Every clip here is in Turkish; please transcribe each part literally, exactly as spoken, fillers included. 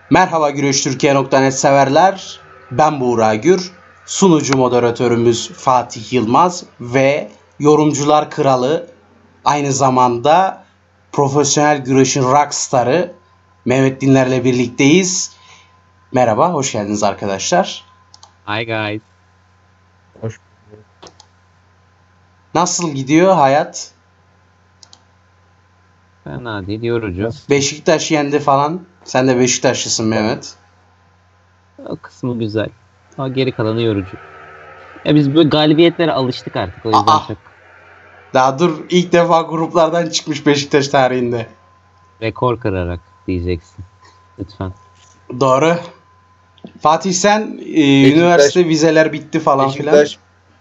Merhaba Güreş Türkiye nokta net severler. Ben Buğra Gür. Sunucu moderatörümüz Fatih Yılmaz ve yorumcular kralı, aynı zamanda profesyonel güreşin rockstarı Mehmet Dinler'le birlikteyiz. Merhaba, hoş geldiniz arkadaşlar. Hi guys. Hoş Nasıl gidiyor hayat? Fena değil, yorucu. Beşiktaş yendi falan. Sen de Beşiktaşlısın Mehmet. O kısmı güzel. Ama geri kalanı yorucu. Ya biz böyle galibiyetlere alıştık artık, o yüzden Aa! çok Daha dur, ilk defa gruplardan çıkmış Beşiktaş tarihinde. rekor kırarak diyeceksin. Lütfen. Doğru. Fatih sen e, üniversite vizeler bitti falan filan. Beşiktaş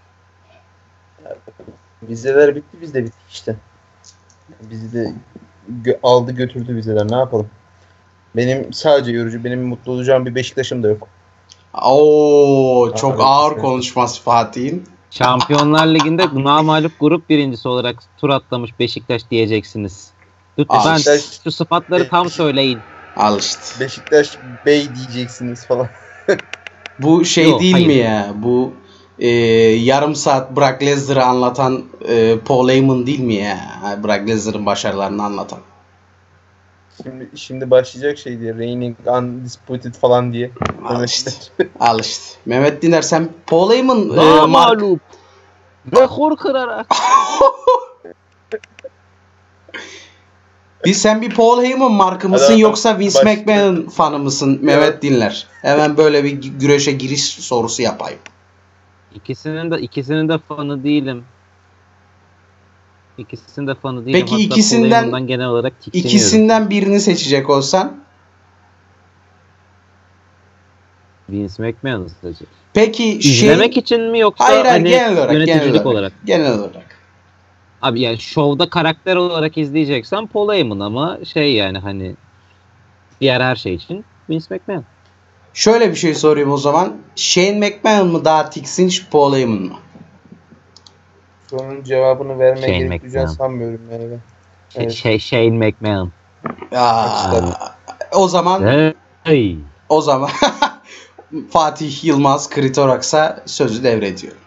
vizeler bitti, biz de bittik işte. Bizi de gö- aldı götürdü vizeler, ne yapalım. Benim sadece yorucu, benim mutlu olacağım bir Beşiktaş'ım da yok. Oo, çok Evet, ağır evet. konuşması Fatih'in. Şampiyonlar Ligi'nde namağlup grup birincisi olarak tur atlamış Beşiktaş diyeceksiniz. Lütfen Beşiktaş- şu sıfatları tam söyleyin. Al işte. Beşiktaş Bey diyeceksiniz falan. Bu şey Yok, değil hayır. mi ya? Bu e, yarım saat Brock Lesnar'ı anlatan e, Paul Heyman değil mi ya? Brock Lesnar'ın başarılarını anlatan. Şimdi şimdi başlayacak şey diye, reigning undisputed falan diye. Al işte. Al işte. Mehmet Diner, sen Paul Heyman e, mark... Namağlup. Rekor kırarak. Bir sen bir Paul Heyman markı mısın Adam yoksa Vince baş- McMahon fanı mısın Mehmet Dinler? Hemen böyle bir güreşe giriş sorusu yapayım. İkisinin de ikisinin de fanı değilim. İkisinin de fanı değilim. Peki Hatta ikisinden- Paul Heyman'dan genel olarak tiksiniyorum. İkisinden birini seçecek olsan? Vince McMahon'ı seçecek. Peki şey... İzlemek için mi yoksa Hayır, hayır, hani genel olarak, yöneticilik genel olarak, olarak? genel olarak. Abi yani şovda karakter olarak izleyeceksen Paul Heyman, ama şey yani hani diğer her şey için Vince McMahon. Şöyle bir şey sorayım o zaman. Shane McMahon mı daha tiksinç, Paul Heyman mı? Sorunun cevabını vermeye Shane gerek duyacağını McMahon. sanmıyorum yani ben. Şey, Evet. şey Shane McMahon. Aa, o zaman Hey. o zaman Fatih Yılmaz Kritoraks'a sözü devrediyor.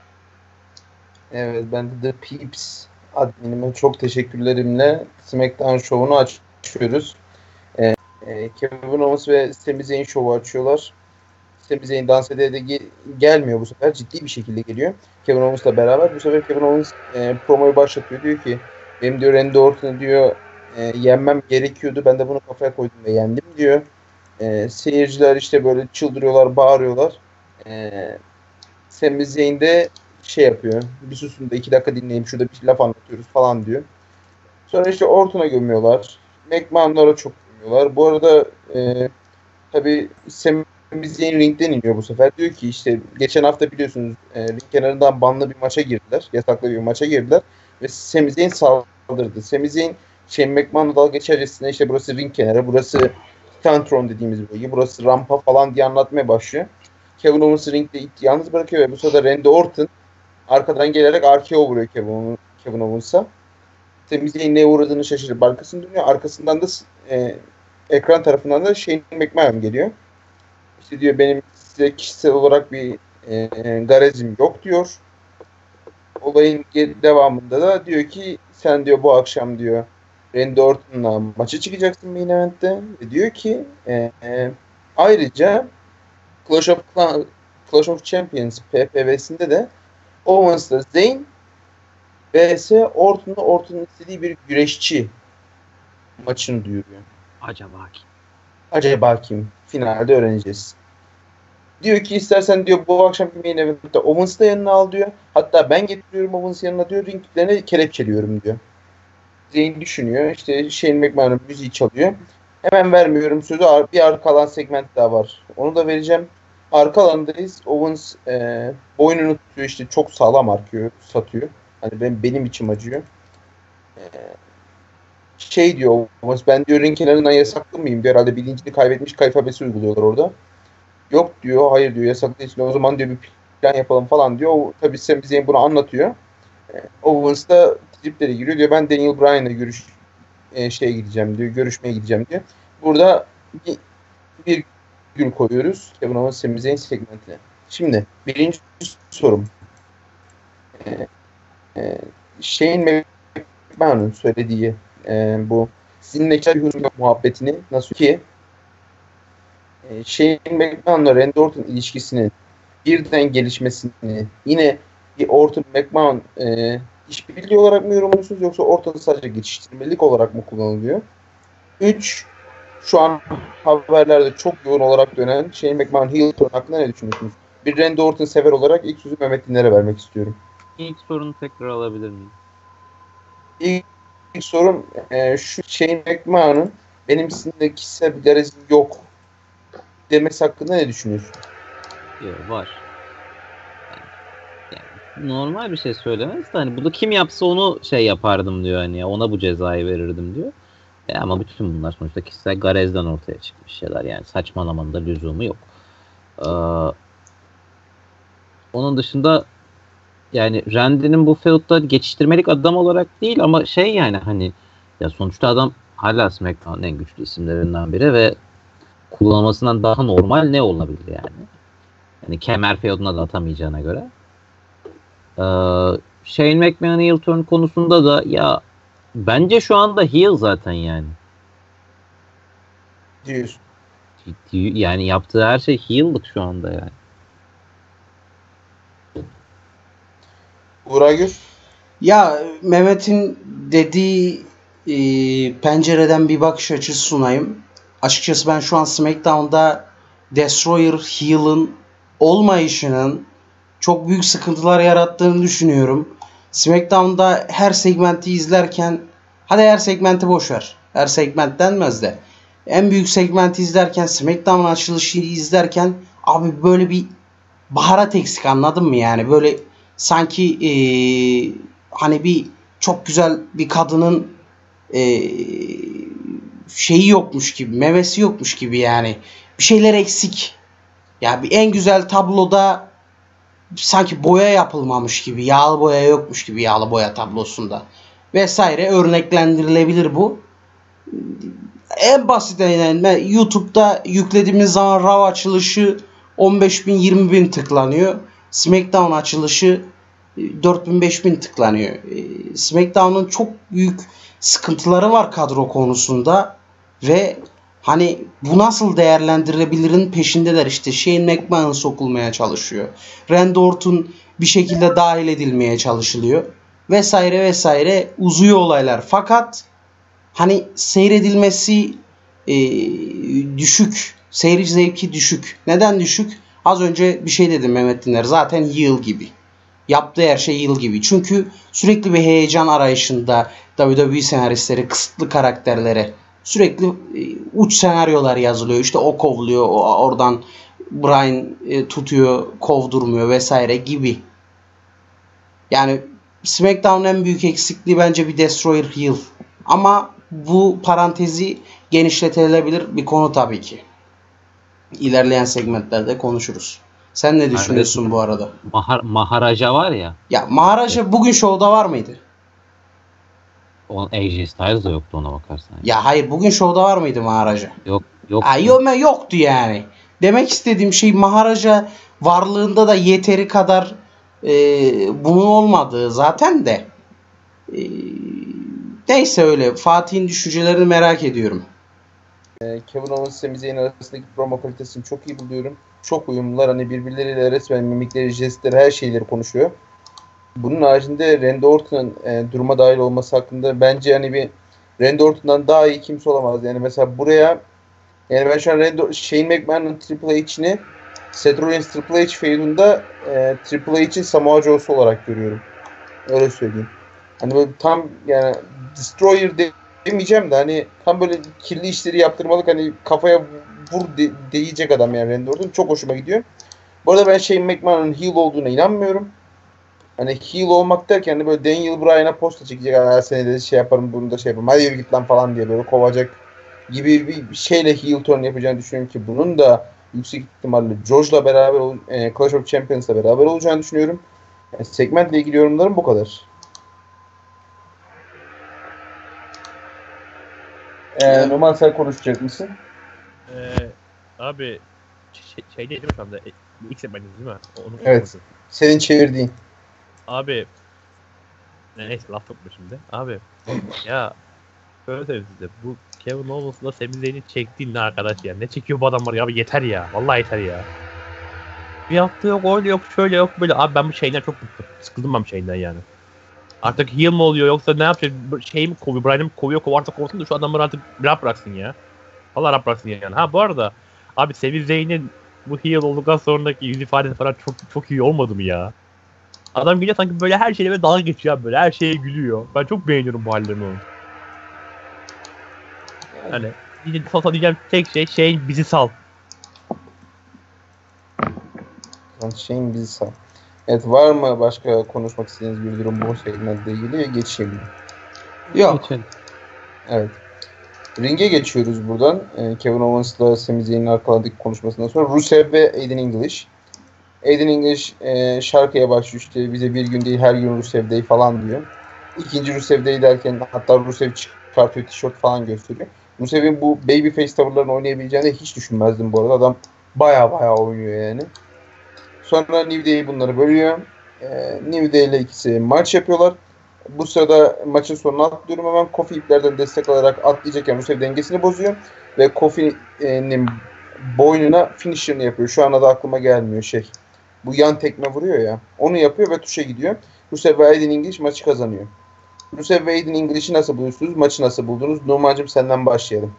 Evet, ben de The Peeps adminime çok teşekkürlerimle SmackDown şovunu açıyoruz. Ee, e, Kevin Owens ve Sami Zayn şovu açıyorlar. Sami Zayn dans ede de ge- gelmiyor bu sefer. Ciddi bir şekilde geliyor. Kevin Owens'la beraber. Bu sefer Kevin Owens e, promoyu başlatıyor. Diyor ki benim diyor Randy Orton'u diyor e, yenmem gerekiyordu. Ben de bunu kafaya koydum ve yendim diyor. E, seyirciler işte böyle çıldırıyorlar, bağırıyorlar. E, Sami Zayn de şey yapıyor. Bir susun da iki dakika dinleyin, şurada bir laf anlatıyoruz falan diyor. Sonra işte Orton'a gömüyorlar. McMahon'lara çok gömüyorlar. Bu arada e, tabii Sami Zayn ringden iniyor bu sefer. Diyor ki işte geçen hafta biliyorsunuz e, ring kenarından banlı bir maça girdiler. Yasaklı bir maça girdiler. Ve Sami Zayn saldırdı. Sami Zayn Shane McMahon'la dalga geçercesine işte burası ring kenarı, burası Tantron dediğimiz bölge, burası rampa falan diye anlatmaya başlıyor. Kevin Owens'ı ringde it- yalnız bırakıyor ve bu sırada Randy Orton arkadan gelerek R K O vuruyor Kevin, Kevin Owens'a. Sami Zayn neye uğradığını şaşırıp arkasını dönüyor. Arkasından da e, ekran tarafından da Shane McMahon geliyor. İşte diyor benim size kişisel olarak bir e, garezim yok diyor. Olayın ge- devamında da diyor ki sen diyor bu akşam diyor Randy Orton'la maça çıkacaksın main event'te. Ve diyor ki e, e, ayrıca Clash of, Clan- Clash of Champions P P V'sinde de Owens'la Zayn vs Orton'la Orton'un istediği bir güreşçi maçını duyuruyor. Acaba kim? Acaba kim? Finalde öğreneceğiz. Diyor ki istersen diyor bu akşamki main event'te Owens'ı da yanına al diyor. Hatta ben getiriyorum Owens'ı yanına diyor. Ringlerine kelepçeliyorum diyor. Zayn düşünüyor. İşte Shane McMahon'ın müziği çalıyor. Hemen vermiyorum sözü. Ar- Bir arka alan segment daha var. Onu da vereceğim. Arka alandayız. Owens e, boynunu tutuyor, işte çok sağlam arkıyor, satıyor. Hani ben, benim içim acıyor. E, şey diyor Owens, ben diyor ring kenarından yasaklı mıyım diyor. Herhalde bilincini kaybetmiş kayfabesi uyguluyorlar orada. Yok diyor, hayır diyor, yasaklı değilsin. O zaman diyor bir plan yapalım falan diyor. O, tabii Sami Zayn bunu anlatıyor. E, Owens da triplere giriyor diyor. Ben Daniel Bryan'la görüş e, şeye gideceğim diyor. Görüşmeye gideceğim diyor. Burada bir, bir virgül koyuyoruz Kevin Owens Sami Zayn segmentine. Şimdi birinci sorum. Ee, e, Shane McMahon'un söylediği e, bu sizinle bir muhabbetini nasıl ki e, Shane McMahon'la Randy Orton ilişkisinin birden gelişmesini yine bir Orton McMahon e, işbirliği olarak mı yorumluyorsunuz yoksa Orton sadece geçiştirmelik olarak mı kullanılıyor? üç Şu an haberlerde çok yoğun olarak dönen Shane McMahon heel turn hakkında ne düşünüyorsunuz? Bir Randy Orton sever olarak ilk sözü Mehmet Dinler'e vermek istiyorum. İlk sorunu tekrar alabilir miyim? İlk, ilk sorum e, şu Shane McMahon'un benim sizinle kişisel bir garezim yok demesi hakkında ne düşünüyorsun? Yok, var. Yani, yani normal bir şey söylemez de hani bunu kim yapsa onu şey yapardım diyor hani ona bu cezayı verirdim diyor. E ama bütün bunlar sonuçta kişisel garezden ortaya çıkmış şeyler yani saçmalamanın da lüzumu yok. Ee, onun dışında yani Randy'nin bu feud'da geçiştirmelik adam olarak değil ama şey yani hani ya sonuçta adam hala SmackDown'un en güçlü isimlerinden biri ve kullanılmasından daha normal ne olabilir yani? Yani kemer feud'una da atamayacağına göre. Ee, Shane McMahon heel turn konusunda da ya bence şu anda heel zaten yani. Diyorsun. Yani yaptığı her şey heel'lık şu anda yani. Uğur Ya Mehmet'in dediği e, pencereden bir bakış açısı sunayım. Açıkçası ben şu an SmackDown'da Destroyer heel'ın olmayışının çok büyük sıkıntılar yarattığını düşünüyorum. SmackDown'da her segmenti izlerken, hadi her segmenti boş ver. Her segment denmez de. En büyük segmenti izlerken, SmackDown açılışını izlerken abi böyle bir baharat eksik, anladın mı yani? Böyle sanki ee, hani bir çok güzel bir kadının ee, şeyi yokmuş gibi, memesi yokmuş gibi yani. Bir şeyler eksik. Ya bir en güzel tabloda sanki boya yapılmamış gibi, yağlı boya yokmuş gibi yağlı boya tablosunda vesaire örneklendirilebilir bu. En basit yani YouTube'da yüklediğimiz zaman Raw açılışı on beş bin yirmi bin tıklanıyor. SmackDown açılışı dört bin beş bin tıklanıyor. SmackDown'un çok büyük sıkıntıları var kadro konusunda ve hani bu nasıl değerlendirilebilirin peşindeler. İşte Shane McMahon sokulmaya çalışıyor. Randy Orton bir şekilde dahil edilmeye çalışılıyor. Vesaire vesaire uzuyor olaylar. Fakat hani seyredilmesi e, düşük. Seyirci zevki düşük. Neden düşük? Az önce bir şey dedim Mehmet Dinler. Zaten yıl gibi. Yaptığı her şey yıl gibi. Çünkü sürekli bir heyecan arayışında W W E senaristleri kısıtlı karakterlere sürekli e, uç senaryolar yazılıyor. İşte o kovuluyor. O, oradan Brian e, tutuyor. Kovdurmuyor vesaire gibi. Yani SmackDown'un en büyük eksikliği bence bir Destroyer heel. Ama bu parantezi genişletilebilir bir konu tabii ki. İlerleyen segmentlerde konuşuruz. Sen ne düşünüyorsun Abi, bu arada? Mahar, Maharaja var ya. Ya Maharaja evet. Bugün şovda var mıydı? On A J Styles da yoktu ona bakarsan. Yani. Ya hayır, bugün şovda var mıydı Maharaja? Yok, yok. Ha, yok yoktu yani. Demek istediğim şey Maharaja varlığında da yeteri kadar e, bunun olmadığı zaten de. E, neyse öyle. Fatih'in düşüncelerini merak ediyorum. Kevin Owens ve Sami Zayn arasındaki promo kalitesini çok iyi buluyorum. Çok uyumlular. Hani birbirleriyle resmen mimikleri, jestleri, her şeyleri konuşuyor. Bunun haricinde Randy Orton'un e, duruma dahil olması hakkında bence hani bir Randy Orton'dan daha iyi kimse olamaz. Yani mesela buraya yani ben şu an Randy, Shane McMahon'ın Triple H'ini Seth Rollins Triple H feudunda e, Triple H'in Samoa Joe'su olarak görüyorum. Öyle söyleyeyim. Hani böyle tam yani Destroyer de demeyeceğim de hani tam böyle kirli işleri yaptırmalık, hani kafaya vur de, değecek adam yani Randy Orton. Çok hoşuma gidiyor. Bu arada ben Shane McMahon'ın heel olduğuna inanmıyorum. Hani heel olmak derken hani böyle Daniel Bryan'a posta çekecek. Her sene de şey yaparım, bunu da şey yaparım. Hadi yürü git lan falan diye böyle kovacak gibi bir şeyle heel turn yapacağını düşünüyorum ki bunun da yüksek ihtimalle Josh'la beraber e, Clash of Champions'la beraber olacağını düşünüyorum. Yani segmentle ilgili yorumlarım bu kadar. Ee, Numan sen konuşacak mısın? Ee, abi şey, şey değil mi şu anda? İlk segmentiniz değil mi? Onu Evet. Senin çevirdiğin. Abi neyse laf tutma şimdi. Abi ya şöyle söyleyeyim size. Bu Kevin Owens'la Sami Zayn'i çektiğin ne arkadaş ya? Ne çekiyor bu adamlar ya? Abi yeter ya. Vallahi yeter ya. Bir yaptığı yok, öyle yok, şöyle yok, böyle. Abi ben bu şeyden çok bıktım. Sıkıldım ben bu şeyden yani. Artık heel mi oluyor yoksa ne yapacak? Şey mi kovuyor? Brian'ı mı kovuyor? Kovarsa kovsun da şu adamları artık rahat bıraksın ya. Allah rahat bıraksın yani. Ha bu arada abi Sami Zayn'in bu heel olduktan sonraki yüz ifadesi falan çok çok iyi olmadı mı ya? Adam geliyor sanki böyle her şeyle böyle dalga geçiyor abi, böyle her şeye gülüyor. Ben çok beğeniyorum bu hallerini onun. Hani diyeceğim, diyeceğim tek şey şey bizi sal. Şeyin bizi sal. Evet, var mı başka konuşmak istediğiniz bir durum bu segmentle ilgili? Geçeyim. Yok. Geçelim. Evet. Ring'e geçiyoruz buradan. Ee, Kevin Owens'la Sami Zayn'in arkaladık konuşmasından sonra Rusev ve Aiden English. Aiden English e, şarkıya başlıyor işte, bize bir gün değil her gün Rusev Day falan diyor. İkinci Rusev Day derken hatta Rusev çıkartıyor, tişört falan gösteriyor. Rusev'in bu babyface tavırlarını oynayabileceğini hiç düşünmezdim bu arada. Adam baya baya oynuyor yani. Sonra New Day bunları bölüyor. Ee, New Day ile ikisi maç yapıyorlar. Bu sırada maçın sonuna atlıyorum hemen. Kofi iplerden destek alarak atlayacakken Rusev dengesini bozuyor. Ve Kofi'nin boynuna finisher'ını yapıyor. Şu anda da aklıma gelmiyor şey. Bu yan tekme vuruyor ya. Onu yapıyor ve tuşa gidiyor. Rusev ve Aiden English maçı kazanıyor. Rusev ve Aiden English'i nasıl buluyorsunuz? Maçı nasıl buldunuz? Numan'cığım senden başlayalım.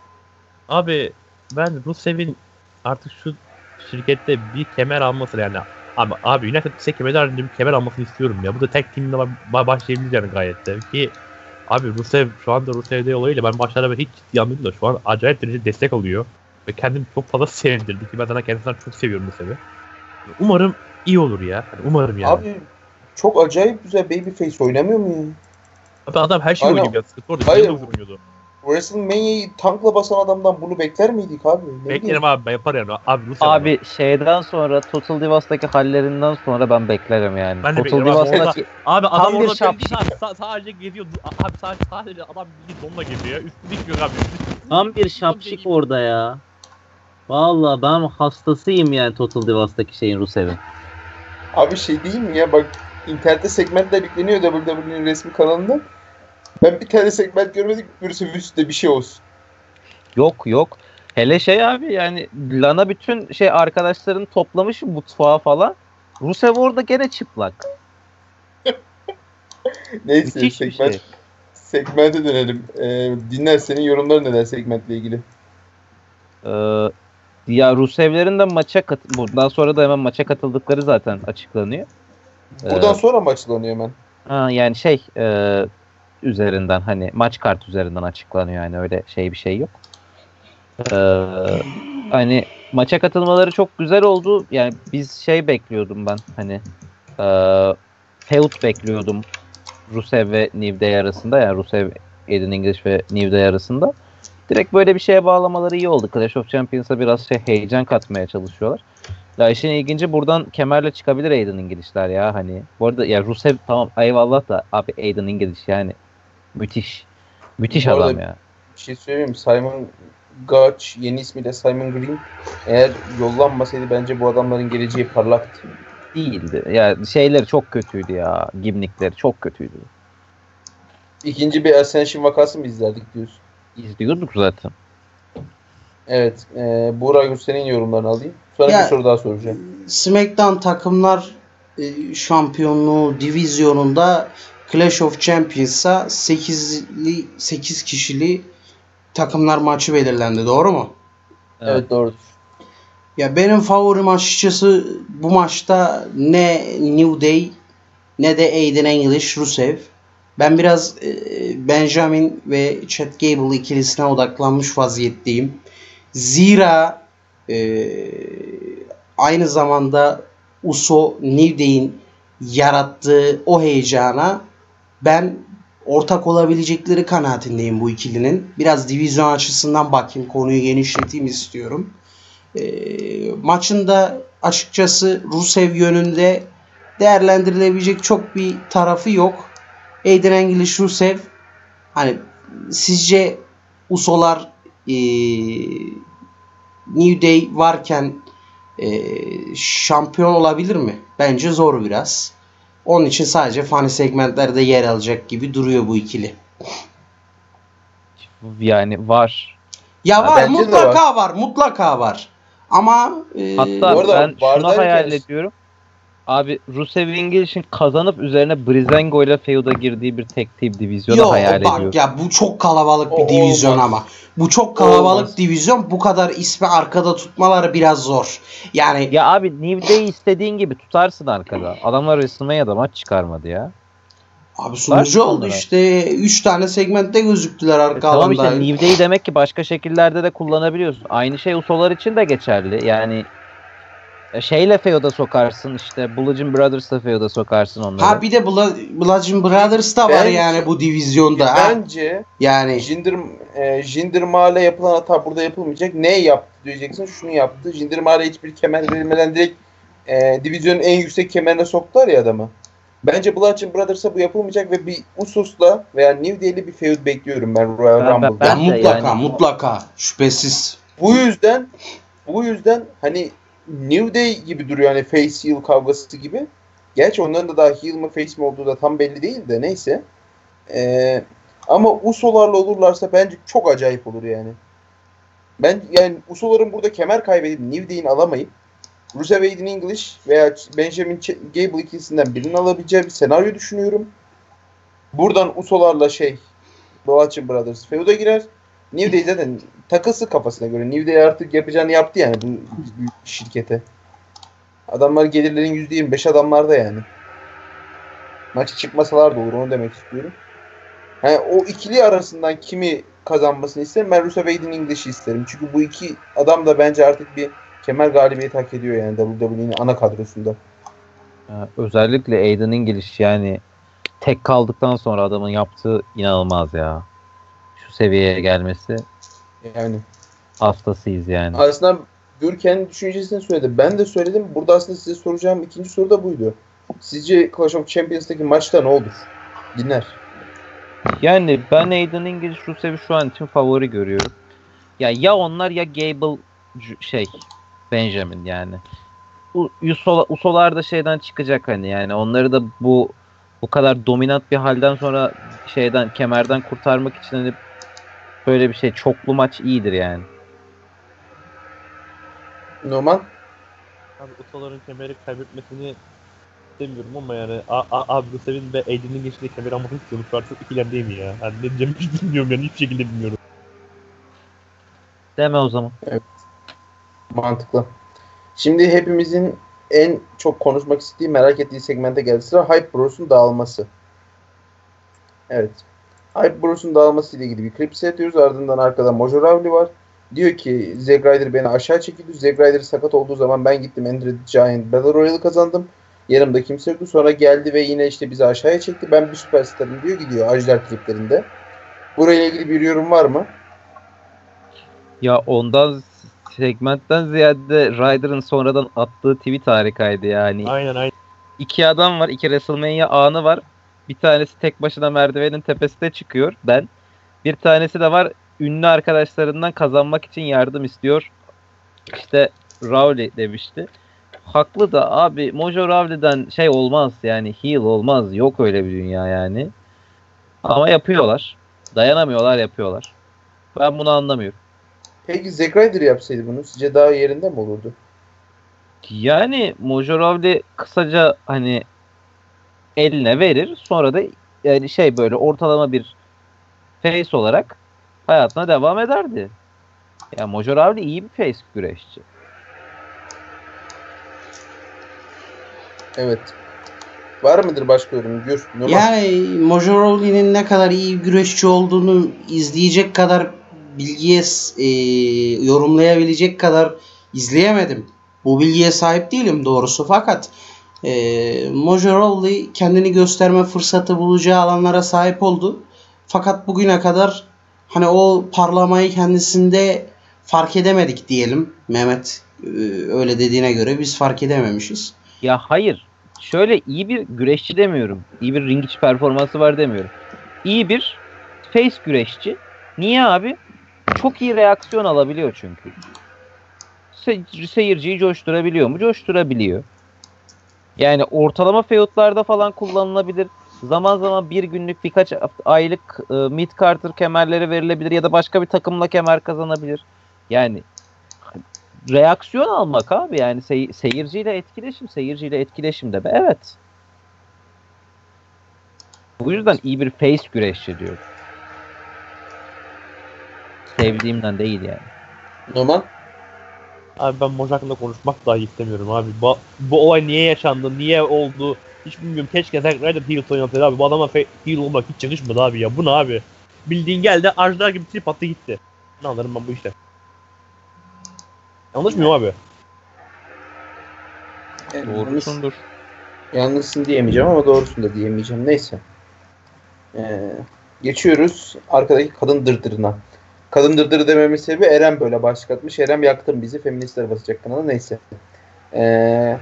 Abi ben Rusev'in artık şu şirkette bir kemer alması yani. Abi, abi United ise kemer, bir kemer almasını istiyorum ya. Bu da tek team'le başlayabiliriz yani gayet de. Ki abi Rusev şu anda Rusev'de olayıyla ben başlarda hiç ciddi anladım da şu an acayip derece destek alıyor. Ve kendimi çok fazla sevindirdi ki ben zaten kendisinden çok seviyorum Rusev'i. Umarım iyi olur ya. Yani umarım yani. Abi çok acayip güzel babyface oynamıyor mu ya? Abi adam her şeyi oynuyor ya. Sıkıntı orada. Hayır. Oynuyordu. WrestleMania'yı tankla basan adamdan bunu bekler miydik abi? Ne Beklerim bileyim. abi, ben yaparım yani. Abi Rusev Abi şeyden sonra Total Divas'taki hallerinden sonra ben beklerim yani. Ben de Total beklerim abi, Divas'taki Abi adam Tam bir orada şapşik. belli, sa- sadece geziyor. Abi sadece, sadece adam bir donla geziyor. Üstü dikmiyor abi. tam bir şapşik orada ya. Vallahi ben hastasıyım yani Total Divas'taki şeyin Rusev'in. Abi şey değil mi ya, bak internette segmentler yükleniyor W W E'nin resmi kanalında. Ben bir tane segment görmedik, birisi üstte bir şey olsun. Yok yok. Hele şey abi yani Lana bütün şey arkadaşlarını toplamış mutfağa falan. Rusev orada gene çıplak. Neyse Müthiş bir segment, şey. segmente dönelim. Ee, dinler senin yorumların neden segmentle ilgili? Ee, ya Rusevlerin de maça kat buradan sonra da hemen maça katıldıkları zaten açıklanıyor. Buradan Ee, sonra mı açıklanıyor hemen? ha, yani şey e, üzerinden hani maç kart üzerinden açıklanıyor yani öyle şey bir şey yok. Ee, hani maça katılmaları çok güzel oldu. Yani biz şey bekliyordum ben hani e, feud bekliyordum Rusev ve New Day arasında, yani Rusev, Aiden English ve New Day arasında. Direkt böyle bir şeye bağlamaları iyi oldu. Clash of Champions'a biraz şey heyecan katmaya çalışıyorlar. Ya işin ilginci buradan kemerle çıkabilir Aiden English'ler ya hani. Bu arada ya Rusev tamam eyvallah da abi Aiden English yani müthiş. Müthiş Bu arada adam ya. Bir şey söyleyeyim mi? Simon Gotch, yeni ismiyle Simon Green, eğer yollanmasaydı bence bu adamların geleceği parlaktı. Değildi. Ya şeyleri çok kötüydü ya. Gimnikleri çok kötüydü. İkinci bir Ascension vakası mı izlerdik diyorsun? İzliyorduk zaten. Evet. E, Buğra Gürsel'in yorumlarını alayım. Sonra Ya, bir soru daha soracağım. SmackDown takımlar e, şampiyonluğu divizyonunda Clash of Champions'a sekizli sekiz kişili takımlar maçı belirlendi. Doğru mu? Evet, evet doğrudur. Ya benim favorim açıkçası bu maçta ne New Day ne de Aiden English Rusev. Ben biraz e, Benjamin ve Chad Gable ikilisine odaklanmış vaziyetteyim. Zira e, aynı zamanda Uso New Day'in yarattığı o heyecana ben ortak olabilecekleri kanaatindeyim bu ikilinin. Biraz divizyon açısından bakayım, konuyu genişleteyim istiyorum. E, maçın da açıkçası Rusev yönünde değerlendirilebilecek çok bir tarafı yok. Aiden English Rusev, hani sizce Usolar e, New Day varken e, şampiyon olabilir mi? Bence zor biraz. Onun için sadece funny segmentlerde yer alacak gibi duruyor bu ikili. Yani var. Ya var, bence de mutlaka var. mutlaka var. Ama e, Hatta Bu arada ben şunu bardayken- hayal ediyorum. Abi Rusev Ingilish'in kazanıp üzerine Breezango ile feud'a girdiği bir tek team divizyonu yo, hayal bak ediyorum. ya bu çok kalabalık bir O divizyon olmaz. ama. Bu çok kalabalık Olmaz. divizyon. Bu kadar ismi arkada tutmaları biraz zor. Yani Ya abi New Day'i istediğin gibi tutarsın arkada. Adamlar WrestleMania'da maç çıkarmadı ya. abi sunucu Var mı oldu onlara? işte. üç tane segmentte gözüktüler E arka tamam alanda. işte New Day'i demek ki başka şekillerde de kullanabiliyorsun. Aynı şey Uso'lar için de geçerli. Yani e, şeyle feud'a sokarsın işte Bludgeon Brothers'la feud'a sokarsın onları. Ha bir de Bla- Bludgeon Brothers da var Bence- yani bu divizyonda. Ha. Bence Yani Jinder, e, Jinder Mahal yapılan hata burada yapılmayacak. Ne yaptı diyeceksin? Şunu yaptı. Jinder Mahal'e hiçbir kemer verilmeden direkt e, divizyonun en yüksek kemerine soktular ya adamı. Bence Bludgeon Brothers'a bu yapılmayacak ve bir Usos'la veya New Day'li bir feud bekliyorum ben Royal Ben- ben- Rumble'da. ya Ben de mutlaka yani- mutlaka şüphesiz. Bu yüzden bu yüzden hani New Day gibi duruyor hani face heel kavgası gibi. Gerçi onların da daha heel mi face mi olduğu da tam belli değil de neyse. Ee, ama Uso'larla olurlarsa bence çok acayip olur yani. Ben yani Uso'ların burada kemer kaybedip New Day'in alamayıp Rusev Aiden English veya Benjamin Ch- Gable ikisinden birini alabileceği bir senaryo düşünüyorum. Buradan Uso'larla şey Bludgeon Brothers feud'a girer. New Day zaten takılsın kafasına göre. New Day artık yapacağını yaptı yani bu büyük şirkete. Adamlar gelirlerin yüzde yirmi beş adamlarda yani. Maçı çıkmasalar da olur onu demek istiyorum. Yani o ikili arasından kimi kazanmasını isterim. Ben Rusev Aiden English'i isterim. Çünkü bu iki adam da bence artık bir kemer galibiyeti hak ediyor yani W W E'nin ana kadrosunda. Ha, özellikle Aiden English yani tek kaldıktan sonra adamın yaptığı inanılmaz ya. Şu seviyeye gelmesi Yani hastasıyız yani. aslında Gür kendi düşüncesini söyledi. Ben de söyledim. Burada aslında size soracağım ikinci soru da buydu. Sizce Clash of Champions'taki maçta ne olur? Dinler. Yani ben Aiden English Rusev'i şu an için favori görüyorum. Ya ya onlar ya Gable c- şey Benjamin yani. U- Usola- Usolar da şeyden çıkacak hani yani onları da bu bu kadar dominant bir halden sonra şeyden kemerden kurtarmak için hani böyle bir şey çoklu maç iyidir yani. Normal. Abi Uso'ların kemeri kaybetmesini istemiyorum ama yani a- a- abi Rusev'in ve Aiden'in geçtiği kemer almasını istiyorum. Şu an çok ikilemdeyim ya. Yani ne diyeceğimi hiç bilmiyorum yani hiçbir şekilde bilmiyorum. Deme o zaman. Mantıklı. Şimdi hepimizin en çok konuşmak istediği, merak ettiği segmente geldi sıra. Hype Bros'un dağılması. Evet. Hype Bros'un dağılması ile ilgili bir klip seyrediyoruz. Ardından arkada Mojo Rawley var. Diyor ki Zack Ryder beni aşağı çekildi. Zack Ryder sakat olduğu zaman ben gittim Andre the Giant Battle Royale'ı kazandım. Yanımda kimse yoktu. Sonra geldi ve yine işte bizi aşağıya çekti. Ben bir süperstarım diyor gidiyor Ajder kliplerinde. Burayla ilgili bir yorum var mı? Ya ondan segmentten ziyade Ryder'ın sonradan attığı tweet harikaydı yani. Aynen aynen. İki adam var, iki WrestleMania anı var. Bir tanesi tek başına merdivenin tepesine çıkıyor. Ben. Bir tanesi de var ünlü arkadaşlarından kazanmak için yardım istiyor. İşte Rawley demişti. Haklı da abi Mojo Rawley'den şey olmaz yani heel olmaz. Yok öyle bir dünya yani. Ama yapıyorlar. Dayanamıyorlar yapıyorlar. Ben bunu anlamıyorum. Peki Zack Ryder yapsaydı bunu sizce daha yerinde mi olurdu? Yani Mojo Rawley kısaca hani eline verir. Sonra da yani şey böyle ortalama bir face olarak hayatına devam ederdi. Ya Mojo Rawley iyi bir face güreşçi. Evet. Var mıdır başka yorum? Gör. Normal. Yani Mojo Rawley'nin ne kadar iyi bir güreşçi olduğunu izleyecek kadar bilgiye e, yorumlayabilecek kadar izleyemedim. Bu bilgiye sahip değilim doğrusu fakat e, Mojo Rawley kendini gösterme fırsatı bulacağı alanlara sahip oldu. Fakat bugüne kadar hani o parlamayı kendisinde fark edemedik diyelim. Mehmet e, öyle dediğine göre biz fark edememişiz. Ya hayır. Şöyle iyi bir güreşçi demiyorum. İyi bir ring içi performansı var demiyorum. İyi bir face güreşçi. Niye abi? Çok iyi reaksiyon alabiliyor çünkü. se- seyirciyi coşturabiliyor mu? Coşturabiliyor. Yani ortalama feudlarda falan kullanılabilir. Zaman zaman bir günlük birkaç aylık e, mid Carter kemerleri verilebilir ya da başka bir takımla kemer kazanabilir. Yani reaksiyon almak abi yani sey- seyirciyle etkileşim, seyirciyle etkileşim de be. Evet. Bu yüzden iyi bir face güreşçi diyorum. Sevdiğimden değil yani. Numan? Abi ben maç hakkında konuşmak dahi istemiyorum abi. Bu, bu olay niye yaşandı, niye oldu hiç bilmiyorum. Keşke Zack Ryder heel oynasaydı abi. Bu adama fe- heel olmak hiç yakışmadı abi ya. Bu ne abi? Bildiğin geldi Ajdar gibi trip attı gitti. Ne anlarım ben bu işte. Yanlış mıyım abi? Yani Doğrusundur. Yanlışsın diyemeyeceğim ama doğrusunu da diyemeyeceğim. Neyse. Ee, geçiyoruz arkadaki kadın dırdırına. Kadın dırdırı dememin sebebi Eren böyle başlık atmış. Eren yaktın bizi. Feministler basacak kanala. Neyse. Ee,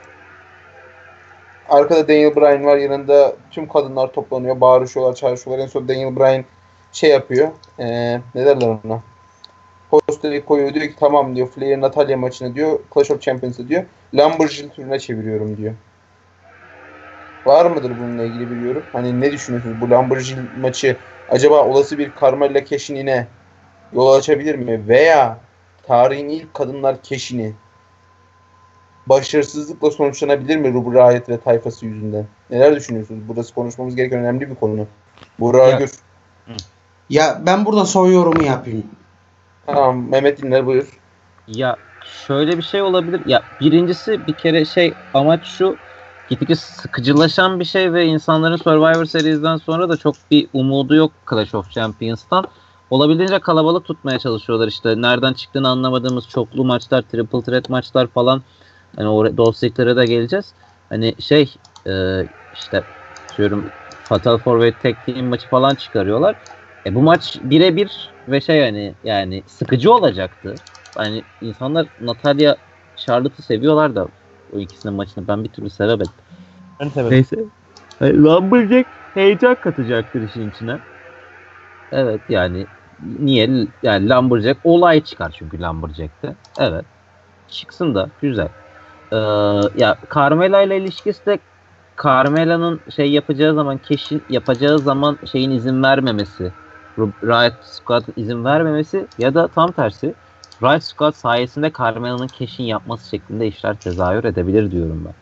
arkada Daniel Bryan var. Yanında tüm kadınlar toplanıyor. Bağırışıyorlar, çağrışıyorlar. En son Daniel Bryan şey yapıyor. Ee, ne derler ona? Posteri koyuyor. Diyor ki tamam diyor. Flair Natalya maçını diyor. Clash of Champions'ı diyor. Lamborghini turuna çeviriyorum diyor. Var mıdır bununla ilgili bir yorum? Hani ne düşünüyorsunuz? Bu Lamborghini maçı acaba olası bir Carmella Keşin'ine yol açabilir mi? Veya tarihin ilk kadınlar keşini başarısızlıkla sonuçlanabilir mi Ruby Riott ve tayfası yüzünden? Neler düşünüyorsunuz? Burası konuşmamız gereken önemli bir konu. Burak Ya- Gür. Ya ben burada son yorumu yapayım. Tamam Mehmet dinler buyur. Ya şöyle bir şey olabilir. Ya birincisi bir kere şey amaç şu gittikçe sıkıcılaşan bir şey ve insanların Survivor Series'den sonra da çok bir umudu yok Clash of Champions'tan. Olabildiğince kalabalık tutmaya çalışıyorlar işte. Nereden çıktığını anlamadığımız çoklu maçlar, triple threat maçlar falan. Hani o dostluklara da geleceğiz. Hani şey e, işte diyorum Fatal four Way Tag Team maçı falan çıkarıyorlar. E bu maç birebir ve şey hani yani sıkıcı olacaktı. Hani insanlar Natalya Charlotte'ı seviyorlar da o ikisinin maçını ben bir türlü sevemedim. Ben severim. Neyse. Yani Lumberjack heyecan katacaktır işin içine. Evet yani niye yani Lumberjack olay çıkar çünkü Lumberjack'te. Evet. Çıksın da güzel. Ee, ya Carmella ile ilişkisi de Carmella'nın şey yapacağı zaman keşin yapacağı zaman şeyin izin vermemesi. Riot Squad'ın izin vermemesi ya da tam tersi Riot Squad sayesinde Carmella'nın keşin yapması şeklinde işler tezahür edebilir diyorum ben.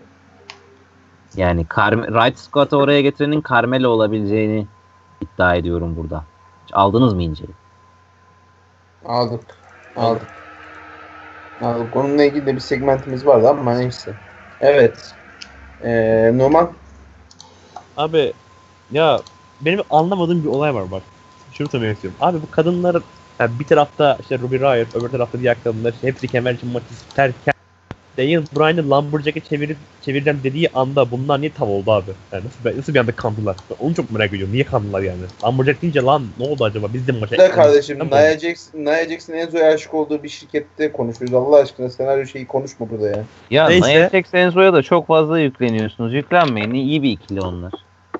Yani Carme- Riot Squad'ı oraya getirenin Carmella olabileceğini iddia ediyorum burada. Hiç aldınız mı inceyi? Aldık. Aldık. Aldık. Onunla ilgili de bir segmentimiz vardı ama neyse. Evet. Ee, Numan? Abi ya benim anlamadığım bir olay var bak. Şunu söylemek istiyorum. Abi bu kadınlar yani bir tarafta işte Ruby Riott, öbür tarafta diğer kadınlar işte hepsi kemer için maçı isterken Daniel Bryan'ı Lumberjack'e çevirip çevireceğim dediği anda bunlar niye tav oldu abi? Yani nasıl, nasıl bir anda kandılar? Ben onu çok merak ediyorum. Niye kandılar yani? Lumberjack deyince lan ne oldu acaba? Biz de mi maça... Güzel kardeşim. Tamam. Nia Jackson, Nia Jackson Enzo'ya aşık olduğu bir şirkette konuşuyoruz. Allah aşkına senaryo şeyi konuşma burada ya. Ya Neyse. Nia Jax Enzo'ya da çok fazla yükleniyorsunuz. Yüklenmeyin. İyi bir ikili onlar.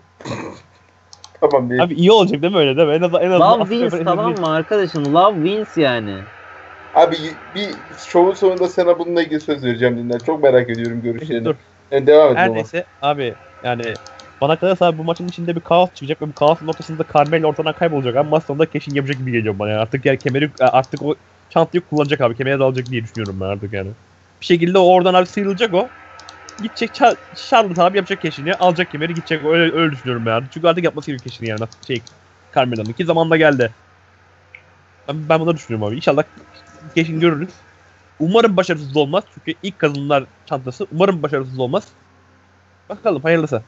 Tamam bir. Abi iyi olacak değil mi öyle değil mi? En azından en azından Love wins tamam mı arkadaşım? Love wins yani. Abi bir şovun sonunda sana bununla ilgili söz vereceğim dinler. Çok merak ediyorum görüşlerini. Dur. Yani devam et Her Numan. neyse abi yani bana kalırsa abi bu maçın içinde bir kaos çıkacak ve bu kaosun ortasında Carmella ortadan kaybolacak abi maç sonunda keşin yapacak gibi geliyor bana yani artık yani kemeri artık o çantayı kullanacak abi kemere dalacak diye düşünüyorum ben artık yani. Bir şekilde oradan abi sıyrılacak o. Gidecek Charlotte abi yapacak keşini alacak kemeri gidecek öyle öyle düşünüyorum ben artık. Çünkü artık yapması gerekiyor keşini yani şey Carmella'nın ki zamanda geldi. Ben, ben bunu düşünüyorum abi İnşallah keşin görürüz. Umarım başarısız olmaz çünkü ilk kadınlar çantası umarım başarısız olmaz. Bakalım hayırlısı.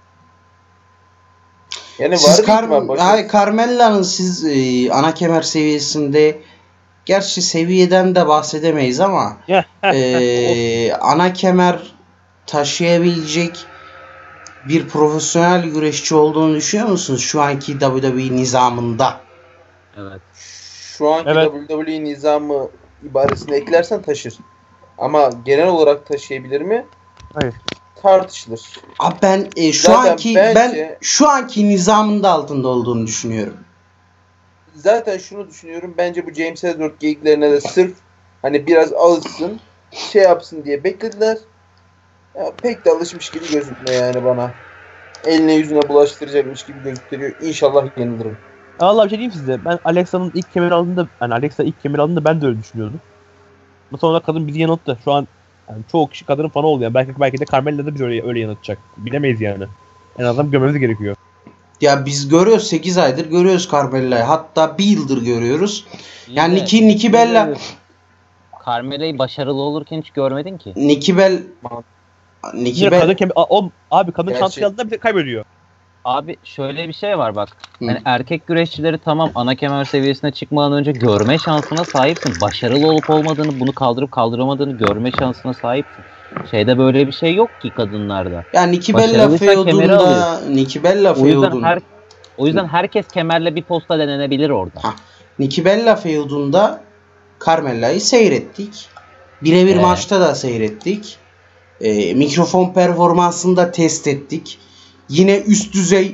Yani Siz var Kar bir ihtimal Hayır, Carmella'nın siz e, ana kemer seviyesinde gerçi seviyeden de bahsedemeyiz ama e, ana kemer taşıyabilecek bir profesyonel güreşçi olduğunu düşünüyor musunuz şu anki W W E nizamında? Evet. Şu anki Evet. W W E nizamı ibaresine eklersen taşır. Ama genel olarak taşıyabilir mi? Hayır. Tartışılır. Abi ben e, şu Zaten anki bence- ben şu anki nizamın da altında olduğunu düşünüyorum. Zaten şunu düşünüyorum. Bence bu James Ellsworth geyiklerine de sırf Hani biraz alışsın, şey yapsın diye beklediler. Ya pek de alışmış gibi gözükmüyor yani bana. Eline yüzüne bulaştıracakmış gibi gözüküyor. İnşallah yanılırım. Allah bir şey diyeyim size. Ben Alexa'nın ilk kemer aldığında, yani Alexa ilk kemer aldığında ben de öyle düşünüyordum. Ama sonra kadın bizi yanılttı. Şu an yani çoğu kişi kadının fanı oldu yani. Belki belki de Carmella da bizi öyle, öyle yanıltacak. Bilemeyiz yani. En azından görmemiz gerekiyor. Ya biz görüyoruz, sekiz aydır görüyoruz Carmella'yı. Hatta bir yıldır görüyoruz. Yani İyi de- Nikki, Nikki Bella Carmella'yı başarılı olurken hiç görmedin ki. Nikki Bell Nikki Yine Bell kadın kemer, o, abi kadın Gerçi- şampiyon aldığında bir de kaybediyor. Abi şöyle bir şey var bak. Hı. Hani erkek güreşçileri tamam ana kemer seviyesine çıkmadan önce görme şansına sahipsin. Başarılı olup olmadığını, bunu kaldırıp kaldıramadığını görme şansına sahipsin. Şeyde böyle bir şey yok ki kadınlarda. yani Nikki Bella Başarılıysan kemeri feudunda alıyorsun. Nikki Bella O yüzden feudunda her o yüzden herkes kemerle bir posta denenebilir orada. Ha, Nikki Bella feudunda Carmella'yı seyrettik. Birebir Evet. maçta da seyrettik. Ee, mikrofon performansını da test ettik. Yine üst düzey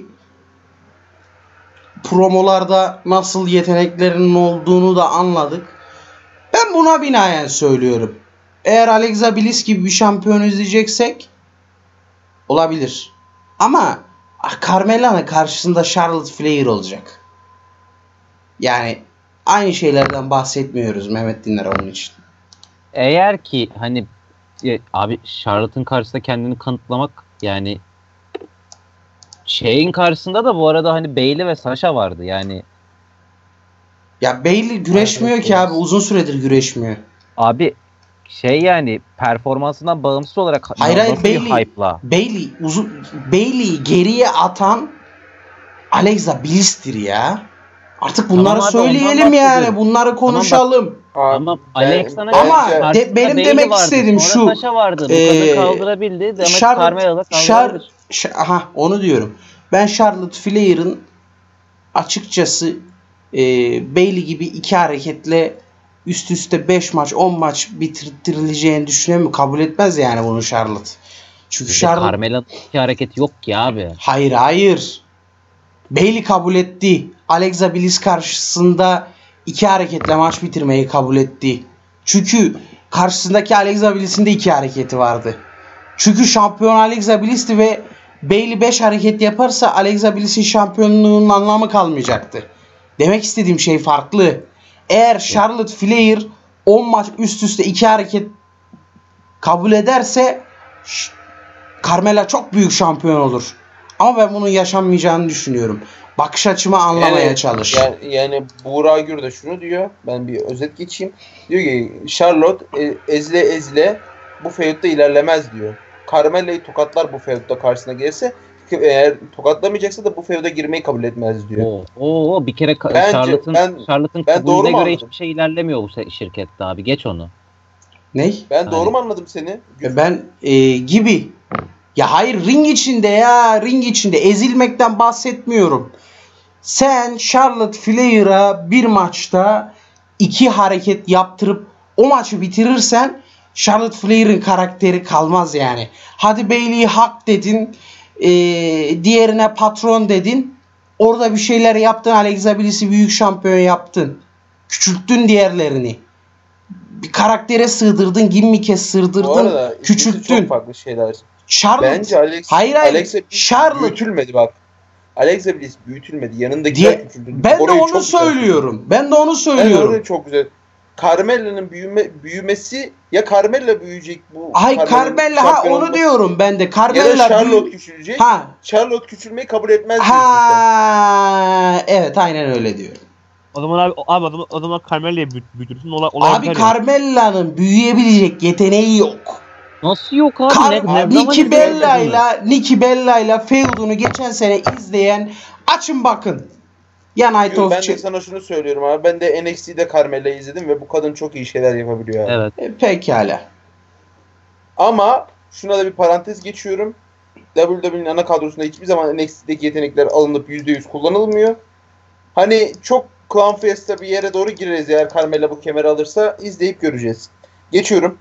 promolarda nasıl yeteneklerinin olduğunu da anladık. Ben buna binaen söylüyorum. Eğer Alexa Bliss gibi bir şampiyon izleyeceksek olabilir. Ama Carmella'nın karşısında Charlotte Flair olacak. Yani aynı şeylerden bahsetmiyoruz Mehmet Dinler onun için. Eğer ki hani e, abi Charlotte'ın karşısında kendini kanıtlamak yani şeyin karşısında da bu arada hani Bayley ve Sasha vardı yani. Ya Bayley güreşmiyor Evet, ki evet. abi. Uzun süredir güreşmiyor. Abi şey yani performansından bağımsız olarak Hayır, hayır, nasıl bir Bayley- hype'la? Bayley uzun Bayley'i geriye atan Alexa Bliss'tir ya. Artık bunları Tamam abi, ondan söyleyelim yani. bahsediyorum. Bunları konuşalım. Abi, Ama ben- Alexa'nın bence- Ama karşısında de- benim Bayley demek vardı, istediğim sonra şu, Sasha vardı. Bu ee, kadın kaldırabildi. Demek ki Charlotte- Carmella da Char- kaldırabilir. Ş- aha onu diyorum. Ben Charlotte Flair'ın açıkçası e, Bayley gibi iki hareketle üst üste beş maç on maç bitirtileceğini düşünüyorum. Kabul etmez yani bunu Charlotte. Çünkü İşte Charlotte Carmella'nın iki hareketi yok ki abi. hayır hayır. Bayley kabul etti. Alexa Bliss karşısında iki hareketle maç bitirmeyi kabul etti. Çünkü karşısındaki Alexa Bliss'in de iki hareketi vardı. Çünkü şampiyon Alexa Bliss'ti ve Bayley beş hareket yaparsa Alexa Bliss'in şampiyonluğunun anlamı kalmayacaktı. Demek istediğim şey farklı. Eğer Charlotte Flair on maç üst üste iki hareket kabul ederse ş- Carmella çok büyük şampiyon olur. Ama ben bunun yaşanmayacağını düşünüyorum. Bakış açımı anlamaya Yani- çalış. Yani, yani Buğra Gür de şunu diyor. Ben bir özet geçeyim. Diyor ki Charlotte e, ezle ezle bu feudda ilerlemez diyor. Carmella'yı tokatlar bu feudda karşısına gelirse. Eğer tokatlamayacaksa da bu feuda girmeyi kabul etmez diyor. Oo, oo bir kere ka- Bence- Charlotte'ın ben- Charlotte'ın ben doğru kabulüne mu göre anladım? hiçbir şey ilerlemiyor bu se- şirkette abi. Geç onu. Ney? Ben doğru Yani- mu anladım seni? E Ben e, gibi. Ya hayır, ring içinde ya. Ring içinde. Ezilmekten bahsetmiyorum. Sen Charlotte Flair'a bir maçta iki hareket yaptırıp o maçı bitirirsen Charlotte Flair'in karakteri kalmaz yani. Hadi Bayley'i hak dedin. e, diğerine patron dedin. Orada bir şeyler yaptın. Alexa Bliss'i büyük şampiyon yaptın. Küçülttün diğerlerini. Bir karaktere sığdırdın. Gimmick'e Bu sığdırdın. arada ikisi Küçülttün. çok farklı şeyler. Charlotte. Bence Alex, Hayır, hayır. Alexa Bliss Charlotte. büyütülmedi bak. Alexa Bliss büyütülmedi. Yanındakiler Diye, küçüldü. ben de Orayı onu çok güzel söylüyorum. Ben de onu söyledin. Ben söylüyorum. orayı çok güzel. Carmella'nın büyüme, büyümesi ya Carmella büyüyecek bu. Ay Carmella'nın Carmella, ha şampiyon onu olması- diyorum ben de. Ya da Carmella Charlotte büyü- küçülecek. Ha. Charlotte küçülmeyi kabul etmez diyorsun sen. Ha. Evet, aynen öyle diyorum. O zaman abi, abi adam, o zaman Carmella'yı büyüt- büyütürsün. Olay, olay Abi biter ya. Carmella'nın büyüyebilecek yeteneği yok. Nasıl yok abi? Car- ne, ne zaman Nikki izledin Bella'yla Nikki Bella'yla feudunu geçen sene izleyen açın bakın. Ya Night Yo, of ben de Ch- sana şunu söylüyorum abi. Ben de N X T'de Carmella'yı izledim ve bu kadın çok iyi şeyler yapabiliyor abi. Evet. E, pekala. Ama şuna da bir parantez geçiyorum. W W E'nin ana kadrosunda hiçbir zaman N X T'deki yetenekler alınıp yüzde yüz kullanılmıyor. Hani çok Clown Fest'ta bir yere doğru gireriz eğer Carmella bu kemeri alırsa, izleyip göreceğiz. Geçiyorum.